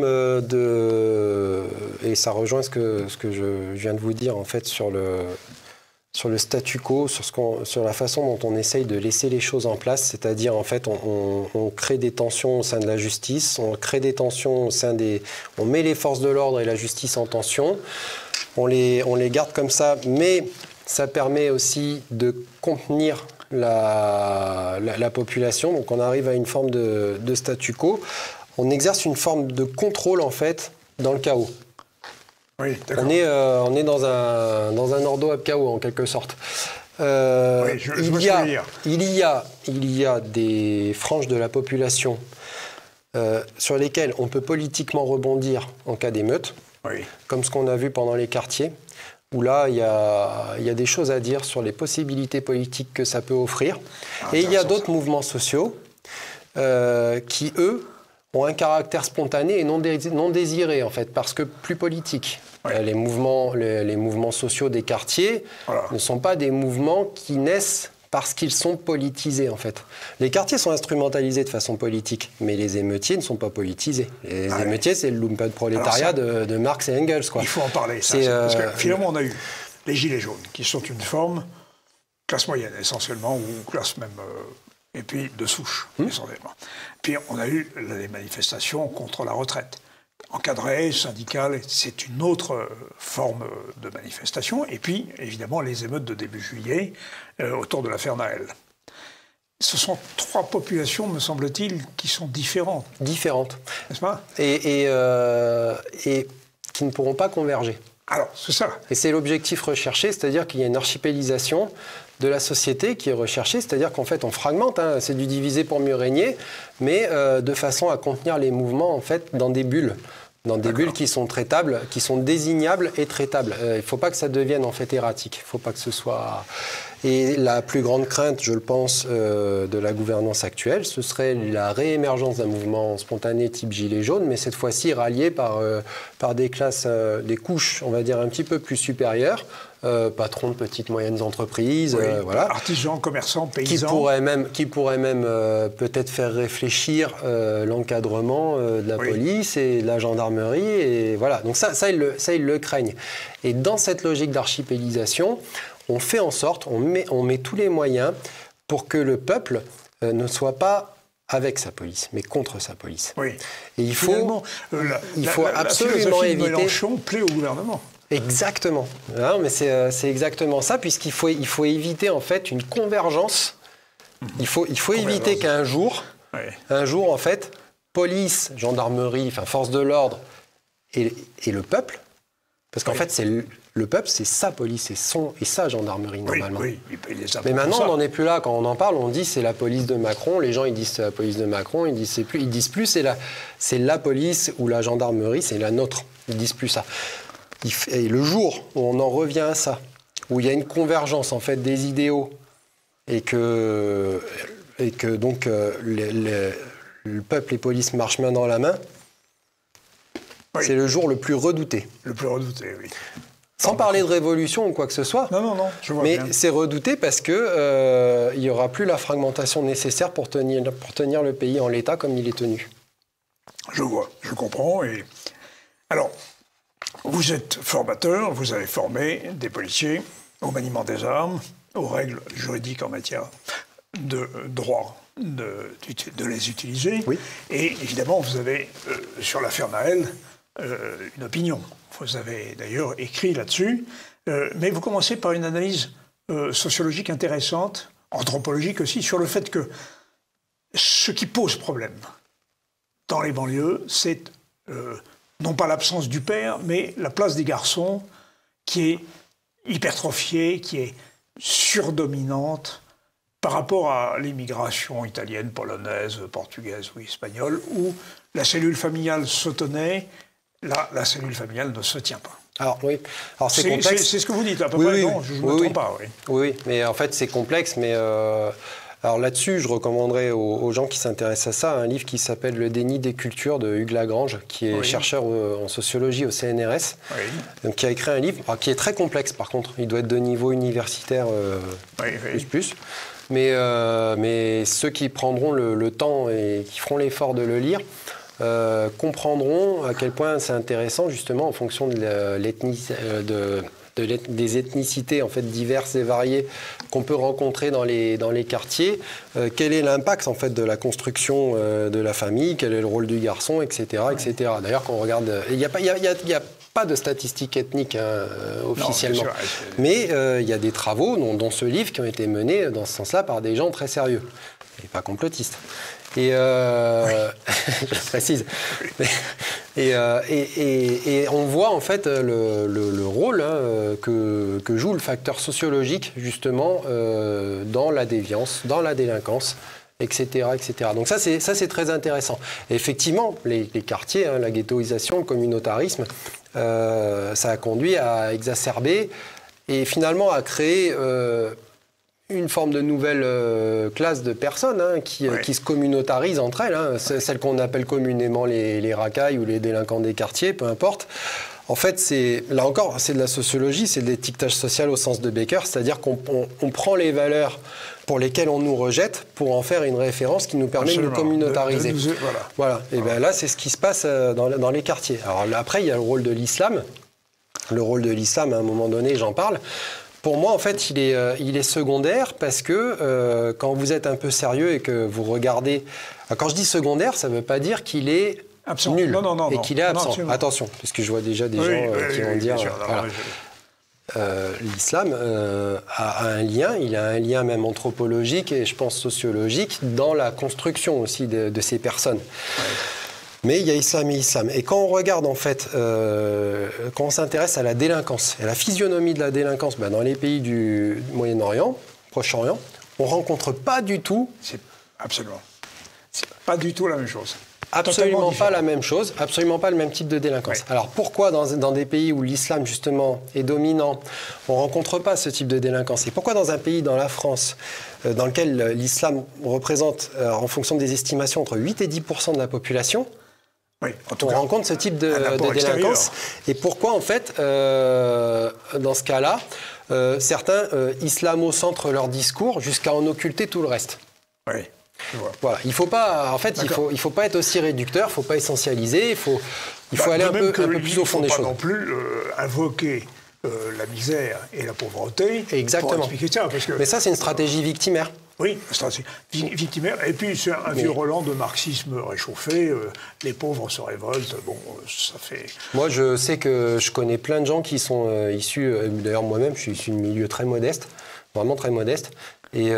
et ça rejoint ce que je viens de vous dire, en fait, sur le statu quo, sur la façon dont on essaye de laisser les choses en place, c'est-à-dire, en fait, on crée des tensions au sein de la justice, on crée des tensions au sein on met les forces de l'ordre et la justice en tension, on les garde comme ça, mais ça permet aussi de contenir la population, donc on arrive à une forme de statu quo. On exerce une forme de contrôle, en fait, dans le chaos. Oui, on est dans un ordo ab chaos, en quelque sorte. Il y a des franges de la population sur lesquelles on peut politiquement rebondir en cas d'émeute, comme ce qu'on a vu pendant les quartiers, où là, il y a des choses à dire sur les possibilités politiques que ça peut offrir. Et il y a d'autres mouvements sociaux qui, eux, ont un caractère spontané et non désiré, en fait, parce que plus politique. Les mouvements sociaux des quartiers ne sont pas des mouvements qui naissent parce qu'ils sont politisés, en fait. Les quartiers sont instrumentalisés de façon politique, mais les émeutiers ne sont pas politisés. Les émeutiers, c'est le lumpenprolétariat de Marx et Engels, quoi. Il faut en parler, ça. Parce que finalement, on a eu les Gilets jaunes, qui sont une forme classe moyenne, essentiellement, ou classe même... et puis de souche, essentiellement. Puis on a eu les manifestations contre la retraite. Encadrées, syndicales, c'est une autre forme de manifestation. Et puis, évidemment, les émeutes de début juillet autour de l'affaire Naël. Ce sont trois populations, me semble-t-il, qui sont différentes. Différentes. N'est-ce pas ? Et qui ne pourront pas converger. Alors, c'est ça. Et c'est l'objectif recherché, c'est-à-dire qu'il y a une archipélisation de la société qui est recherchée, c'est-à-dire qu'en fait on fragmente, c'est du diviser pour mieux régner, mais de façon à contenir les mouvements en fait dans des bulles. Dans des bulles qui sont traitables, qui sont désignables et traitables. Il ne faut pas que ça devienne en fait erratique. Il ne faut pas que ce soit... Et la plus grande crainte, je le pense, de la gouvernance actuelle, ce serait la réémergence d'un mouvement spontané type gilet jaune, mais cette fois-ci rallié par des classes, des couches, on va dire, un petit peu plus supérieures, patrons de petites moyennes entreprises, voilà. Artisans, commerçants, paysans. Qui pourraient même peut-être faire réfléchir l'encadrement de la police et de la gendarmerie. Et voilà. Donc ça ils le craignent. Et dans cette logique d'archipélisation, on fait en sorte, on met tous les moyens pour que le peuple ne soit pas avec sa police, mais contre sa police. Oui. Et il faut absolument éviter... Mélenchon plaît au gouvernement. Exactement. Non, mais c'est exactement ça, puisqu'il faut éviter en fait une convergence. Il faut éviter qu'un jour, en fait, police, gendarmerie, force de l'ordre et le peuple, Parce qu'en fait, le peuple, c'est sa police, et sa gendarmerie, normalement. Oui, il paye les impôts. Mais maintenant, pour ça. on n'en est plus là. Quand on en parle, on dit c'est la police de Macron. Les gens, ils disent c'est la police de Macron. Ils disent plus c'est la police ou la gendarmerie, c'est la nôtre. Ils disent plus ça. Et le jour où on en revient à ça, où il y a une convergence en fait des idéaux et que donc le peuple et les polices marchent main dans la main, c'est le jour le plus redouté. Le plus redouté, oui. Sans parler de révolution ou quoi que ce soit. Non, je vois mais bien. c'est redouté parce que il n'y aura plus la fragmentation nécessaire pour tenir le pays en l'état comme il est tenu. Je vois, je comprends. Et alors, vous êtes formateur, vous avez formé des policiers au maniement des armes, aux règles juridiques en matière de droit de les utiliser. Oui. Et évidemment, vous avez, sur l'affaire Naël, une opinion. Vous avez d'ailleurs écrit là-dessus. Mais vous commencez par une analyse sociologique intéressante, anthropologique aussi, sur le fait que ce qui pose problème dans les banlieues, c'est non pas l'absence du père, mais la place des garçons qui est hypertrophiée, qui est surdominante par rapport à l'immigration italienne, polonaise, portugaise ou espagnole, où la cellule familiale se tenait, là, la cellule familiale ne se tient pas. Alors oui, alors c'est complexe. C'est ce que vous dites, à peu près, non, je ne me trompe pas. Oui, mais en fait c'est complexe, mais... Alors là-dessus, je recommanderais aux gens qui s'intéressent à ça un livre qui s'appelle « Le déni des cultures » de Hugues Lagrange, qui est chercheur en sociologie au CNRS, donc, qui a écrit un livre qui est très complexe par contre. Il doit être de niveau universitaire plus. Mais ceux qui prendront le temps et qui feront l'effort de le lire comprendront à quel point c'est intéressant justement en fonction de des ethnicités en fait diverses et variées qu'on peut rencontrer dans les quartiers, quel est l'impact en fait de la construction de la famille, quel est le rôle du garçon, etc. etc. D'ailleurs, quand on regarde, il n'y a pas de statistiques ethniques officiellement, non, mais il y a des travaux, dont ce livre, qui ont été menés dans ce sens-là par des gens très sérieux et pas complotistes. Et je précise. Et on voit en fait le rôle que joue le facteur sociologique justement dans la déviance, dans la délinquance, etc., etc. Donc ça c'est très intéressant. Et effectivement, les quartiers, la ghettoisation, le communautarisme, ça a conduit à exacerber et finalement à créer une forme de nouvelle classe de personnes qui se communautarisent entre elles, celles qu'on appelle communément les racailles ou les délinquants des quartiers, peu importe. En fait, là encore, c'est de la sociologie, c'est de l'étiquetage social au sens de Becker, c'est-à-dire qu'on prend les valeurs pour lesquelles on nous rejette pour en faire une référence qui nous permet de nous communautariser. Voilà. Et bien là, c'est ce qui se passe dans les quartiers. Alors là, après, il y a le rôle de l'islam. Le rôle de l'islam, à un moment donné, j'en parle. Pour moi, en fait, il est secondaire parce que quand vous êtes un peu sérieux et que vous regardez... Quand je dis secondaire, ça ne veut pas dire qu'il est absent. Nul non, et qu'il est absent. Attention, parce que je vois déjà des gens qui vont dire... L'islam a un lien, il a un lien même anthropologique et je pense sociologique dans la construction aussi de ces personnes. Mais il y a islam et islam. Et quand on regarde, en fait, quand on s'intéresse à la délinquance, à la physionomie de la délinquance dans les pays du Moyen-Orient, Proche-Orient, on ne rencontre pas du tout... Absolument. C'est pas du tout la même chose. Absolument pas la même chose, absolument pas le même type de délinquance. Alors pourquoi dans des pays où l'islam justement est dominant, on ne rencontre pas ce type de délinquance? Et pourquoi dans un pays, dans la France, dans lequel l'islam représente, en fonction des estimations, entre 8 et 10% de la population, on rencontre ce type de délinquance? Et pourquoi en fait, dans ce cas-là, certains islamo-centrent leur discours jusqu'à en occulter tout le reste? Voilà, il faut pas, en fait, il faut pas être aussi réducteur, il faut pas essentialiser, il faut aller un peu plus au fond des choses. Il ne faut pas non plus invoquer la misère et la pauvreté. Exactement. Pour expliquer ça, parce que, mais ça, c'est une stratégie victimaire. Oui, stratégie victimaire. Et puis, c'est un vieux Roland de marxisme réchauffé. Les pauvres se révoltent. Bon, ça fait... Moi, je sais que je connais plein de gens qui sont issus... D'ailleurs, moi-même, je suis issu de milieu très modeste, vraiment très modeste. Et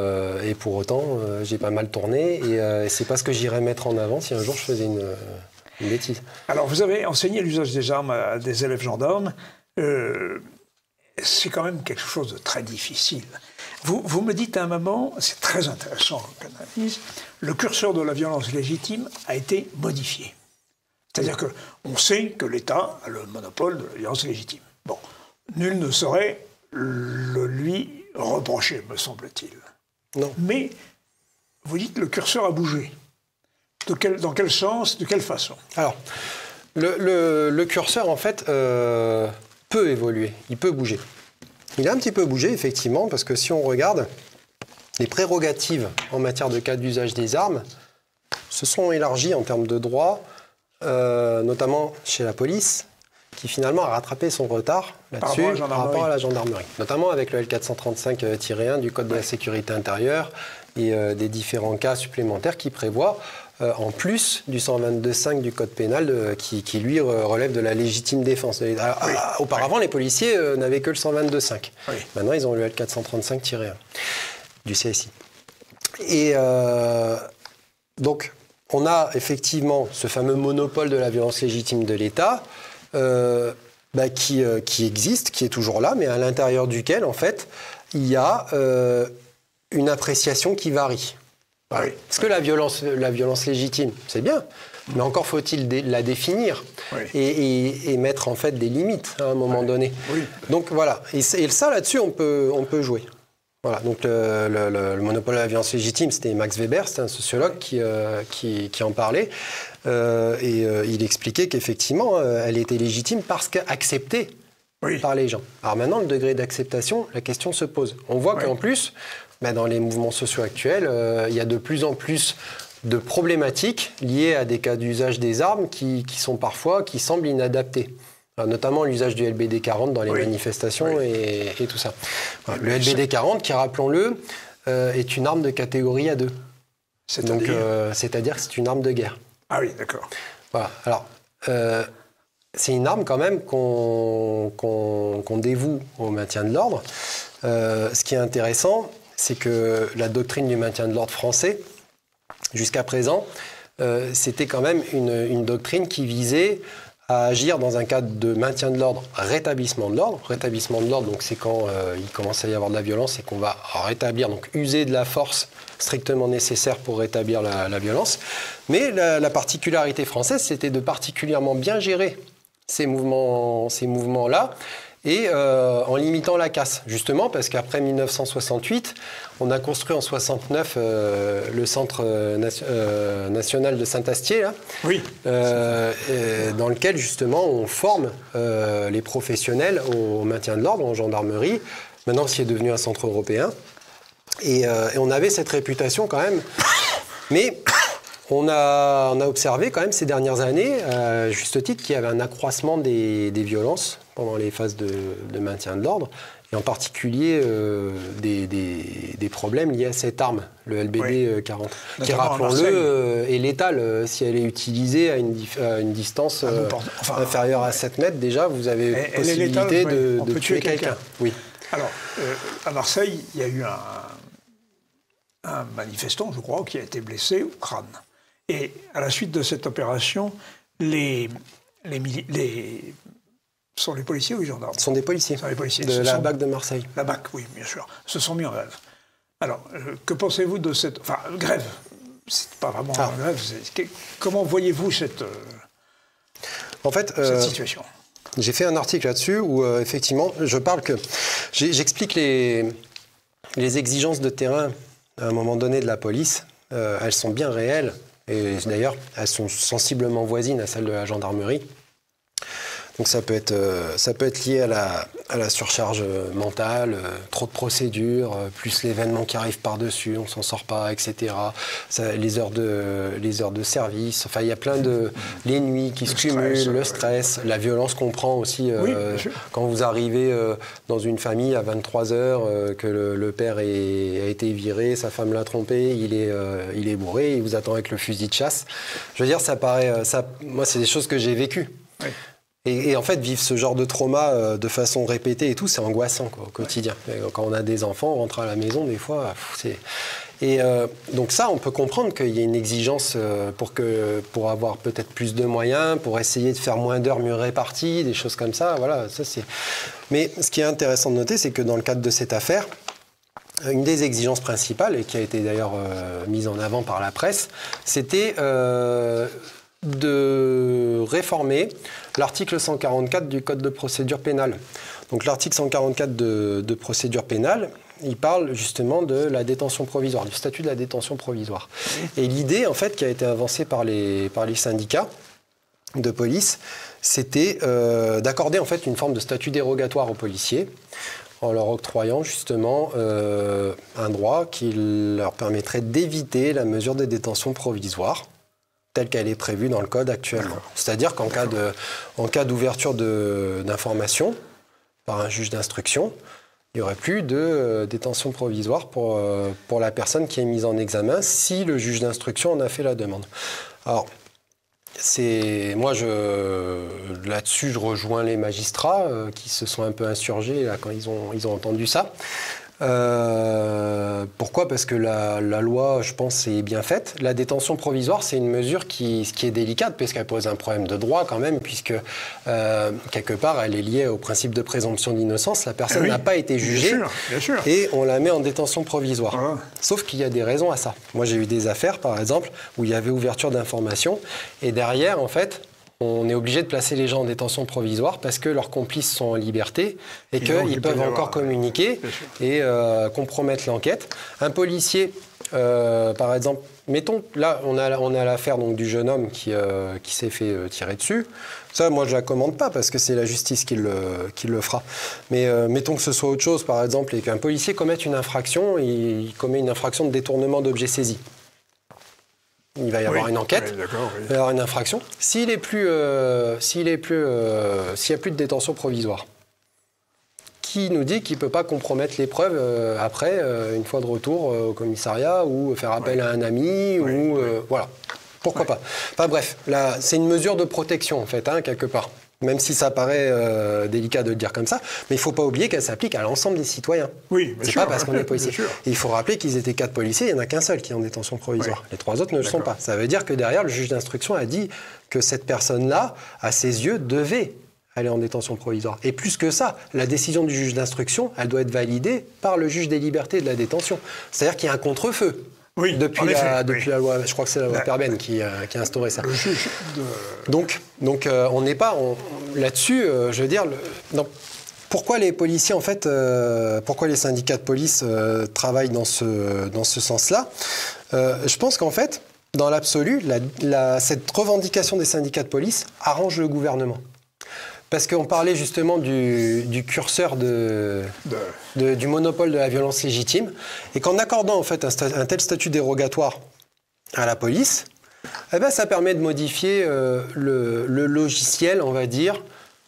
pour autant, j'ai pas mal tourné. Et c'est pas ce que j'irais mettre en avant si un jour je faisais une bêtise. Alors, vous avez enseigné l'usage des armes à des élèves gendarmes. C'est quand même quelque chose de très difficile. Vous me dites à un moment, c'est très intéressant comme analyse, le curseur de la violence légitime a été modifié. C'est-à-dire qu'on sait que l'État a le monopole de la violence légitime. Bon, nul ne saurait le lui reprocher, me semble-t-il. Non. Mais vous dites que le curseur a bougé. Dans quel sens, de quelle façon? Alors, le curseur, en fait, peut évoluer, il peut bouger. Il a un petit peu bougé, effectivement, parce que si on regarde, les prérogatives en matière de cas d'usage des armes se sont élargies en termes de droits, notamment chez la police, qui finalement a rattrapé son retard là-dessus par rapport à la gendarmerie. Notamment avec le L435-1 du Code de la sécurité intérieure et des différents cas supplémentaires qui prévoient, en plus du 122.5 du Code pénal, qui lui relève de la légitime défense. Auparavant, les policiers n'avaient que le 122.5. Oui. Maintenant, ils ont le L435-1 du CSI. Et donc, on a effectivement ce fameux monopole de la violence légitime de l'État qui existe, qui est toujours là, mais à l'intérieur duquel, en fait, il y a une appréciation qui varie. Oui. Parce que la violence légitime, c'est bien, mais encore faut-il la définir et mettre en fait des limites à un moment donné. Oui. Donc voilà, et ça là-dessus on peut jouer. Voilà, donc le monopole de la violence légitime, c'était Max Weber, c'était un sociologue qui en parlait, et il expliquait qu'effectivement elle était légitime parce qu'acceptée par les gens. Alors maintenant, le degré d'acceptation, la question se pose. On voit qu'en plus, dans les mouvements sociaux actuels, il y a de plus en plus de problématiques liées à des cas d'usage des armes qui semblent inadaptés. Alors, notamment l'usage du LBD 40 dans les manifestations et tout ça. Voilà. Le LBD 40, qui, rappelons-le, est une arme de catégorie A2. C'est-à-dire que c'est une arme de guerre. Ah oui, d'accord. Voilà. Alors, c'est une arme quand même qu'on dévoue au maintien de l'ordre. Ce qui est intéressant, c'est que la doctrine du maintien de l'ordre français, jusqu'à présent, c'était quand même une doctrine qui visait à agir dans un cadre de maintien de l'ordre, rétablissement de l'ordre. Rétablissement de l'ordre, donc c'est quand il commence à y avoir de la violence et qu'on va rétablir, donc user de la force strictement nécessaire pour rétablir la violence. Mais la particularité française, c'était de particulièrement bien gérer ces mouvements-là, et en limitant la casse, justement, parce qu'après 1968, on a construit en 69 le Centre national de Saint-Astier, là, dans lequel, justement, on forme les professionnels au maintien de l'ordre, en gendarmerie, maintenant c'est devenu un centre européen. Et on avait cette réputation quand même, mais on a observé quand même ces dernières années, à juste titre, qu'il y avait un accroissement des violences pendant les phases de maintien de l'ordre, et en particulier des problèmes liés à cette arme, le LBD 40, qui, rappelons-le, est létale. Si elle est utilisée à une distance inférieure à 7 mètres, déjà, vous avez possibilité de tuer quelqu'un. Oui. Alors, à Marseille, il y a eu un manifestant, je crois, qui a été blessé au crâne. Et à la suite de cette opération, sont les policiers ou les gendarmes? Ce sont des policiers. Ce sont les policiers. De la BAC de Marseille. La BAC, oui, bien sûr. Se sont mis en grève. Alors, que pensez-vous de cette... Enfin, grève. C'est pas vraiment une grève. Comment voyez-vous cette situation? J'ai fait un article là-dessus où, effectivement, je parle que... J'explique les exigences de terrain, à un moment donné, de la police. Elles sont bien réelles. Et d'ailleurs, elles sont sensiblement voisines à celles de la gendarmerie. Donc ça peut être lié à la surcharge mentale, trop de procédures, plus l'événement qui arrive par-dessus, on s'en sort pas, etc. Les heures de service, enfin il y a plein de... Les nuits qui se cumulent, le stress, la violence qu'on prend aussi quand vous arrivez dans une famille à 23h, que le père a été viré, sa femme l'a trompé, il est bourré, il vous attend avec le fusil de chasse. Je veux dire, moi c'est des choses que j'ai vécues. Oui. Et en fait, vivre ce genre de trauma de façon répétée et tout, c'est angoissant au quotidien. Quand on a des enfants, on rentre à la maison, des fois, Et donc ça, on peut comprendre qu'il y ait une exigence pour avoir peut-être plus de moyens, pour essayer de faire moins d'heures mieux réparties, des choses comme ça. Voilà, ça c'est... Mais ce qui est intéressant de noter, c'est que dans le cadre de cette affaire, une des exigences principales, et qui a été d'ailleurs mise en avant par la presse, c'était de réformer l'article 144 du Code de procédure pénale. Donc l'article 144 de procédure pénale, il parle justement de la détention provisoire, du statut de la détention provisoire. Et l'idée, en fait, qui a été avancée par les syndicats de police, c'était d'accorder en fait une forme de statut dérogatoire aux policiers, en leur octroyant justement un droit qui leur permettrait d'éviter la mesure de détention provisoire telle qu'elle est prévue dans le Code actuellement. C'est-à-dire qu'en cas d'ouverture d'information par un juge d'instruction, il n'y aurait plus de détention provisoire pour la personne qui est mise en examen si le juge d'instruction en a fait la demande. Alors, là-dessus, je rejoins les magistrats qui se sont un peu insurgés là, quand ils ont entendu ça. Pourquoi ? Parce que la loi, je pense, est bien faite. La détention provisoire, c'est une mesure qui est délicate, parce qu'elle pose un problème de droit quand même, puisque quelque part, elle est liée au principe de présomption d'innocence. La personne n'a pas été jugée, bien sûr. Et on la met en détention provisoire. Ah. Sauf qu'il y a des raisons à ça. Moi, j'ai eu des affaires, par exemple, où il y avait ouverture d'information, et derrière, en fait, on est obligé de placer les gens en détention provisoire parce que leurs complices sont en liberté et qu'ils peuvent encore communiquer et compromettre l'enquête. Un policier, par exemple, mettons, là, on a l'affaire donc, du jeune homme qui s'est fait tirer dessus. Ça, moi, je ne la commande pas parce que c'est la justice qui le fera. Mais mettons que ce soit autre chose, par exemple, et qu'un policier commette une infraction, il commet une infraction de détournement d'objets saisis. Il va y avoir une enquête, il va y avoir une infraction. S'il n'y a plus de détention provisoire, qui nous dit qu'il ne peut pas compromettre les preuves après, une fois de retour au commissariat, ou faire appel à un ami, voilà. Pourquoi pas. Enfin bref, là, c'est une mesure de protection, en fait, quelque part. Même si ça paraît délicat de le dire comme ça, mais il ne faut pas oublier qu'elle s'applique à l'ensemble des citoyens. Oui, c'est pas parce qu'on est policier. Il faut rappeler qu'ils étaient 4 policiers, il n'y en a qu'un seul qui est en détention provisoire. Les 3 autres ne le sont pas. Ça veut dire que derrière, le juge d'instruction a dit que cette personne-là, à ses yeux, devait aller en détention provisoire. Et plus que ça, la décision du juge d'instruction, elle doit être validée par le juge des libertés et de la détention. C'est-à-dire qu'il y a un contre-feu. Oui, depuis la loi, je crois que c'est la loi Perben qui a instauré ça. Donc on n'est pas là-dessus. Je veux dire, pourquoi les policiers, en fait, pourquoi les syndicats de police travaillent dans ce sens-là ? Je pense qu'en fait, dans l'absolu, cette revendication des syndicats de police arrange le gouvernement. Parce qu'on parlait justement du curseur du monopole de la violence légitime, et qu'en accordant en fait un tel statut dérogatoire à la police, eh ben, ça permet de modifier le logiciel, on va dire,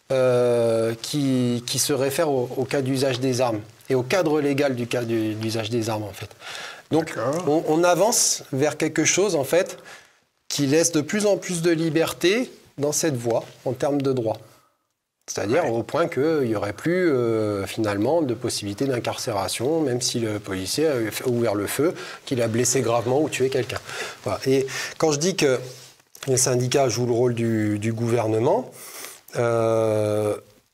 qui se réfère au cas d'usage des armes et au cadre légal du cas d'usage des armes en fait. Donc on avance vers quelque chose en fait qui laisse de plus en plus de liberté dans cette voie en termes de droit. C'est-à-dire au point qu'il n'y aurait plus finalement de possibilité d'incarcération, même si le policier a ouvert le feu, qu'il a blessé gravement ou tué quelqu'un. Voilà. Et quand je dis que les syndicats jouent le rôle du gouvernement, moi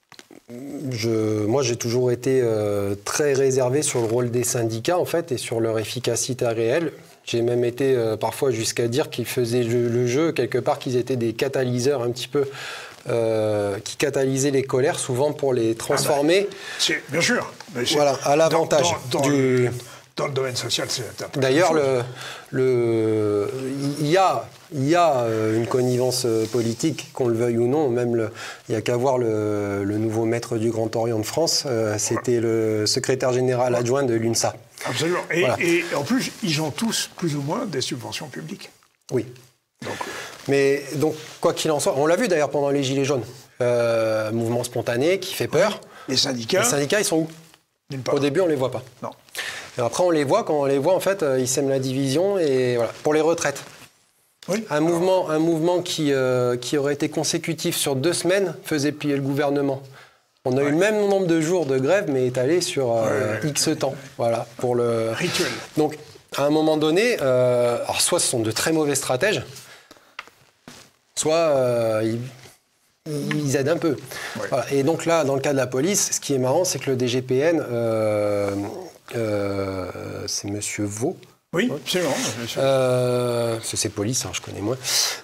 j'ai toujours été très réservé sur le rôle des syndicats en fait et sur leur efficacité réelle. J'ai même été parfois jusqu'à dire qu'ils faisaient le jeu quelque part, qu'ils étaient des catalyseurs un petit peu. Qui catalysaient les colères, souvent pour les transformer. Bien sûr. Voilà, à l'avantage dans le domaine social, c'est important. D'ailleurs, il y a une connivence politique, qu'on le veuille ou non. Même il n'y a qu'à voir le nouveau maître du Grand Orient de France. C'était le secrétaire général adjoint de l'UNSA. Absolument. Et en plus, ils ont tous plus ou moins des subventions publiques. Oui. Mais donc, quoi qu'il en soit, on l'a vu d'ailleurs pendant les Gilets jaunes, mouvement spontané qui fait peur. Les syndicats, ils sont où ? Au début, on ne les voit pas. Non. Et après, on les voit. Quand on les voit, en fait, ils sèment la division. Et voilà. Pour les retraites. Oui. Un mouvement qui aurait été consécutif sur 2 semaines faisait plier le gouvernement. On a eu le même nombre de jours de grève, mais étalé sur X temps. Voilà, pour le rituel. Donc, à un moment donné, alors soit ce sont de très mauvais stratèges, soit ils aident un peu. Ouais. Voilà. Et donc là, dans le cas de la police, ce qui est marrant, c'est que le DGPN, c'est Monsieur Vaux. Oui, absolument. C'est police, hein, je connais moins.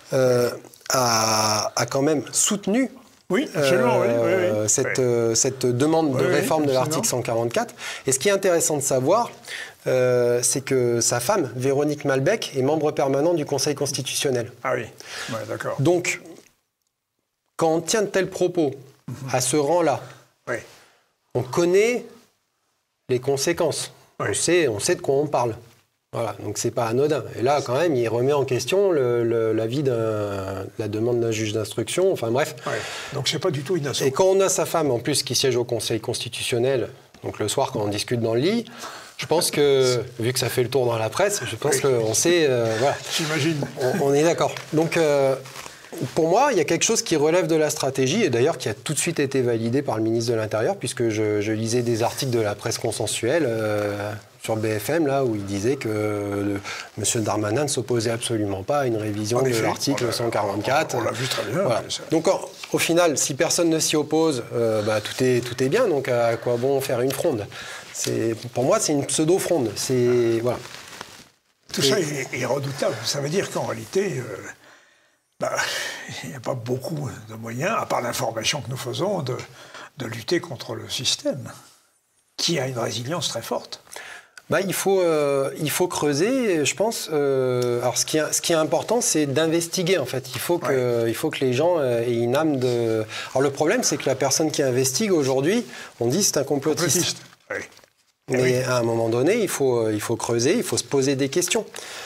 A quand même soutenu oui, absolument, oui. Cette demande de réforme de l'article 144. Et ce qui est intéressant de savoir, c'est que sa femme, Véronique Malbec, est membre permanent du Conseil constitutionnel. Ah oui, ouais, d'accord. Donc, quand on tient de tels propos à ce rang-là, oui. on connaît les conséquences. Oui. On sait de quoi on parle. Voilà, donc c'est pas anodin. Et là, quand même, il remet en question l'avis la demande d'un juge d'instruction. Enfin bref. Ouais, donc c'est pas du tout innocent. Et quand on a sa femme, en plus, qui siège au Conseil constitutionnel, donc le soir, quand on discute dans le lit, je pense que, vu que ça fait le tour dans la presse, je pense qu'on sait... voilà. J'imagine. On est d'accord. Donc, pour moi, il y a quelque chose qui relève de la stratégie, et d'ailleurs qui a tout de suite été validé par le ministre de l'Intérieur, puisque je lisais des articles de la presse consensuelle... sur BFM, là, où il disait que M. Darmanin ne s'opposait absolument pas à une révision de l'article 144. On l'a vu très bien. Voilà. Donc, au final, si personne ne s'y oppose, tout est bien. Donc, à quoi bon faire une fronde ? Pour moi, c'est une pseudo-fronde. Voilà. Tout ça est redoutable. Ça veut dire qu'en réalité, il n'y a pas beaucoup de moyens, à part l'information que nous faisons, de lutter contre le système, qui a une résilience très forte. Il faut creuser, je pense. Alors, ce qui est important, c'est d'investiguer, en fait. Il faut que les gens aient une âme de... Alors, le problème, c'est que la personne qui investigue aujourd'hui, on dit c'est un complotiste. Oui. Mais à un moment donné, il faut creuser, il faut se poser des questions.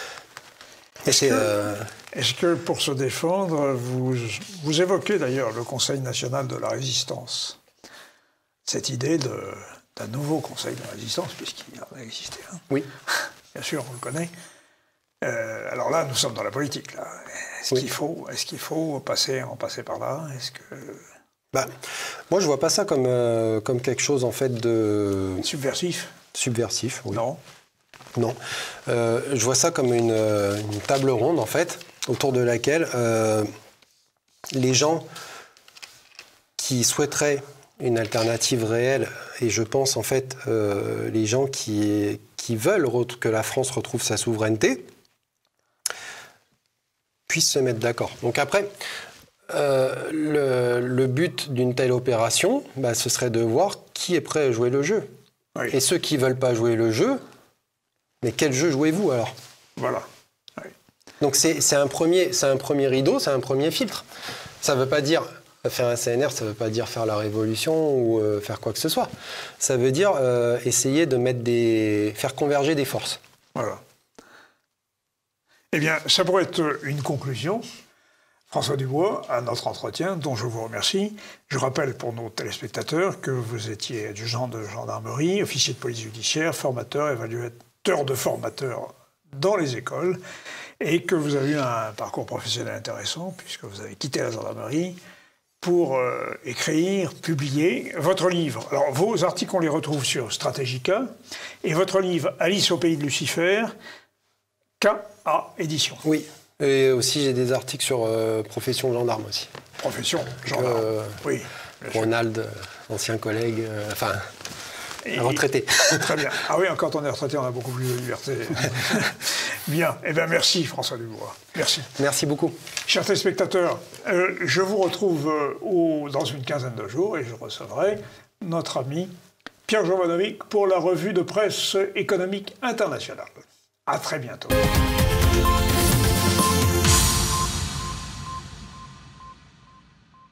Est-ce que, pour se défendre, vous évoquez d'ailleurs le Conseil national de la résistance, cette idée d'un nouveau Conseil de la résistance, puisqu'il en a existé un. Oui. Bien sûr, on le connaît. Alors là, nous sommes dans la politique. Là. Est-ce qu'il faut en passer par là ? Est-ce que... moi, je vois pas ça comme quelque chose, en fait, de... Subversif ? Subversif, oui. Non. Je vois ça comme une table ronde, en fait, autour de laquelle les gens qui souhaiteraient une alternative réelle, et je pense en fait les gens qui veulent que la France retrouve sa souveraineté puissent se mettre d'accord. Donc après, le but d'une telle opération, ce serait de voir qui est prêt à jouer le jeu. Oui. Et ceux qui ne veulent pas jouer le jeu, mais quel jeu jouez-vous alors ? Voilà. Oui. Donc c'est un premier rideau, c'est un premier filtre. Ça ne veut pas dire... Faire un CNR, ça ne veut pas dire faire la révolution ou faire quoi que ce soit. Ça veut dire essayer de faire converger des forces. Voilà. Eh bien, ça pourrait être une conclusion. François Dubois, à notre entretien, dont je vous remercie. Je rappelle pour nos téléspectateurs que vous étiez adjudant de gendarmerie, officier de police judiciaire, formateur, évaluateur de formateurs dans les écoles, et que vous avez eu un parcours professionnel intéressant, puisque vous avez quitté la gendarmerie pour écrire, publier votre livre. Alors, vos articles, on les retrouve sur Stratégica, et votre livre « Alice au pays de Lucifer », KA Édition. Oui, et aussi j'ai des articles sur Profession gendarme aussi. Profession gendarme, oui. Ronald, ancien collègue, retraité. Très bien. Ah oui, quand on est retraité, on a beaucoup plus de liberté. Bien. Eh bien, merci François Dubois. Merci. Merci beaucoup. Chers téléspectateurs, je vous retrouve dans une quinzaine de jours et je recevrai notre ami Pierre Jovanovic pour la revue de presse économique internationale. À très bientôt.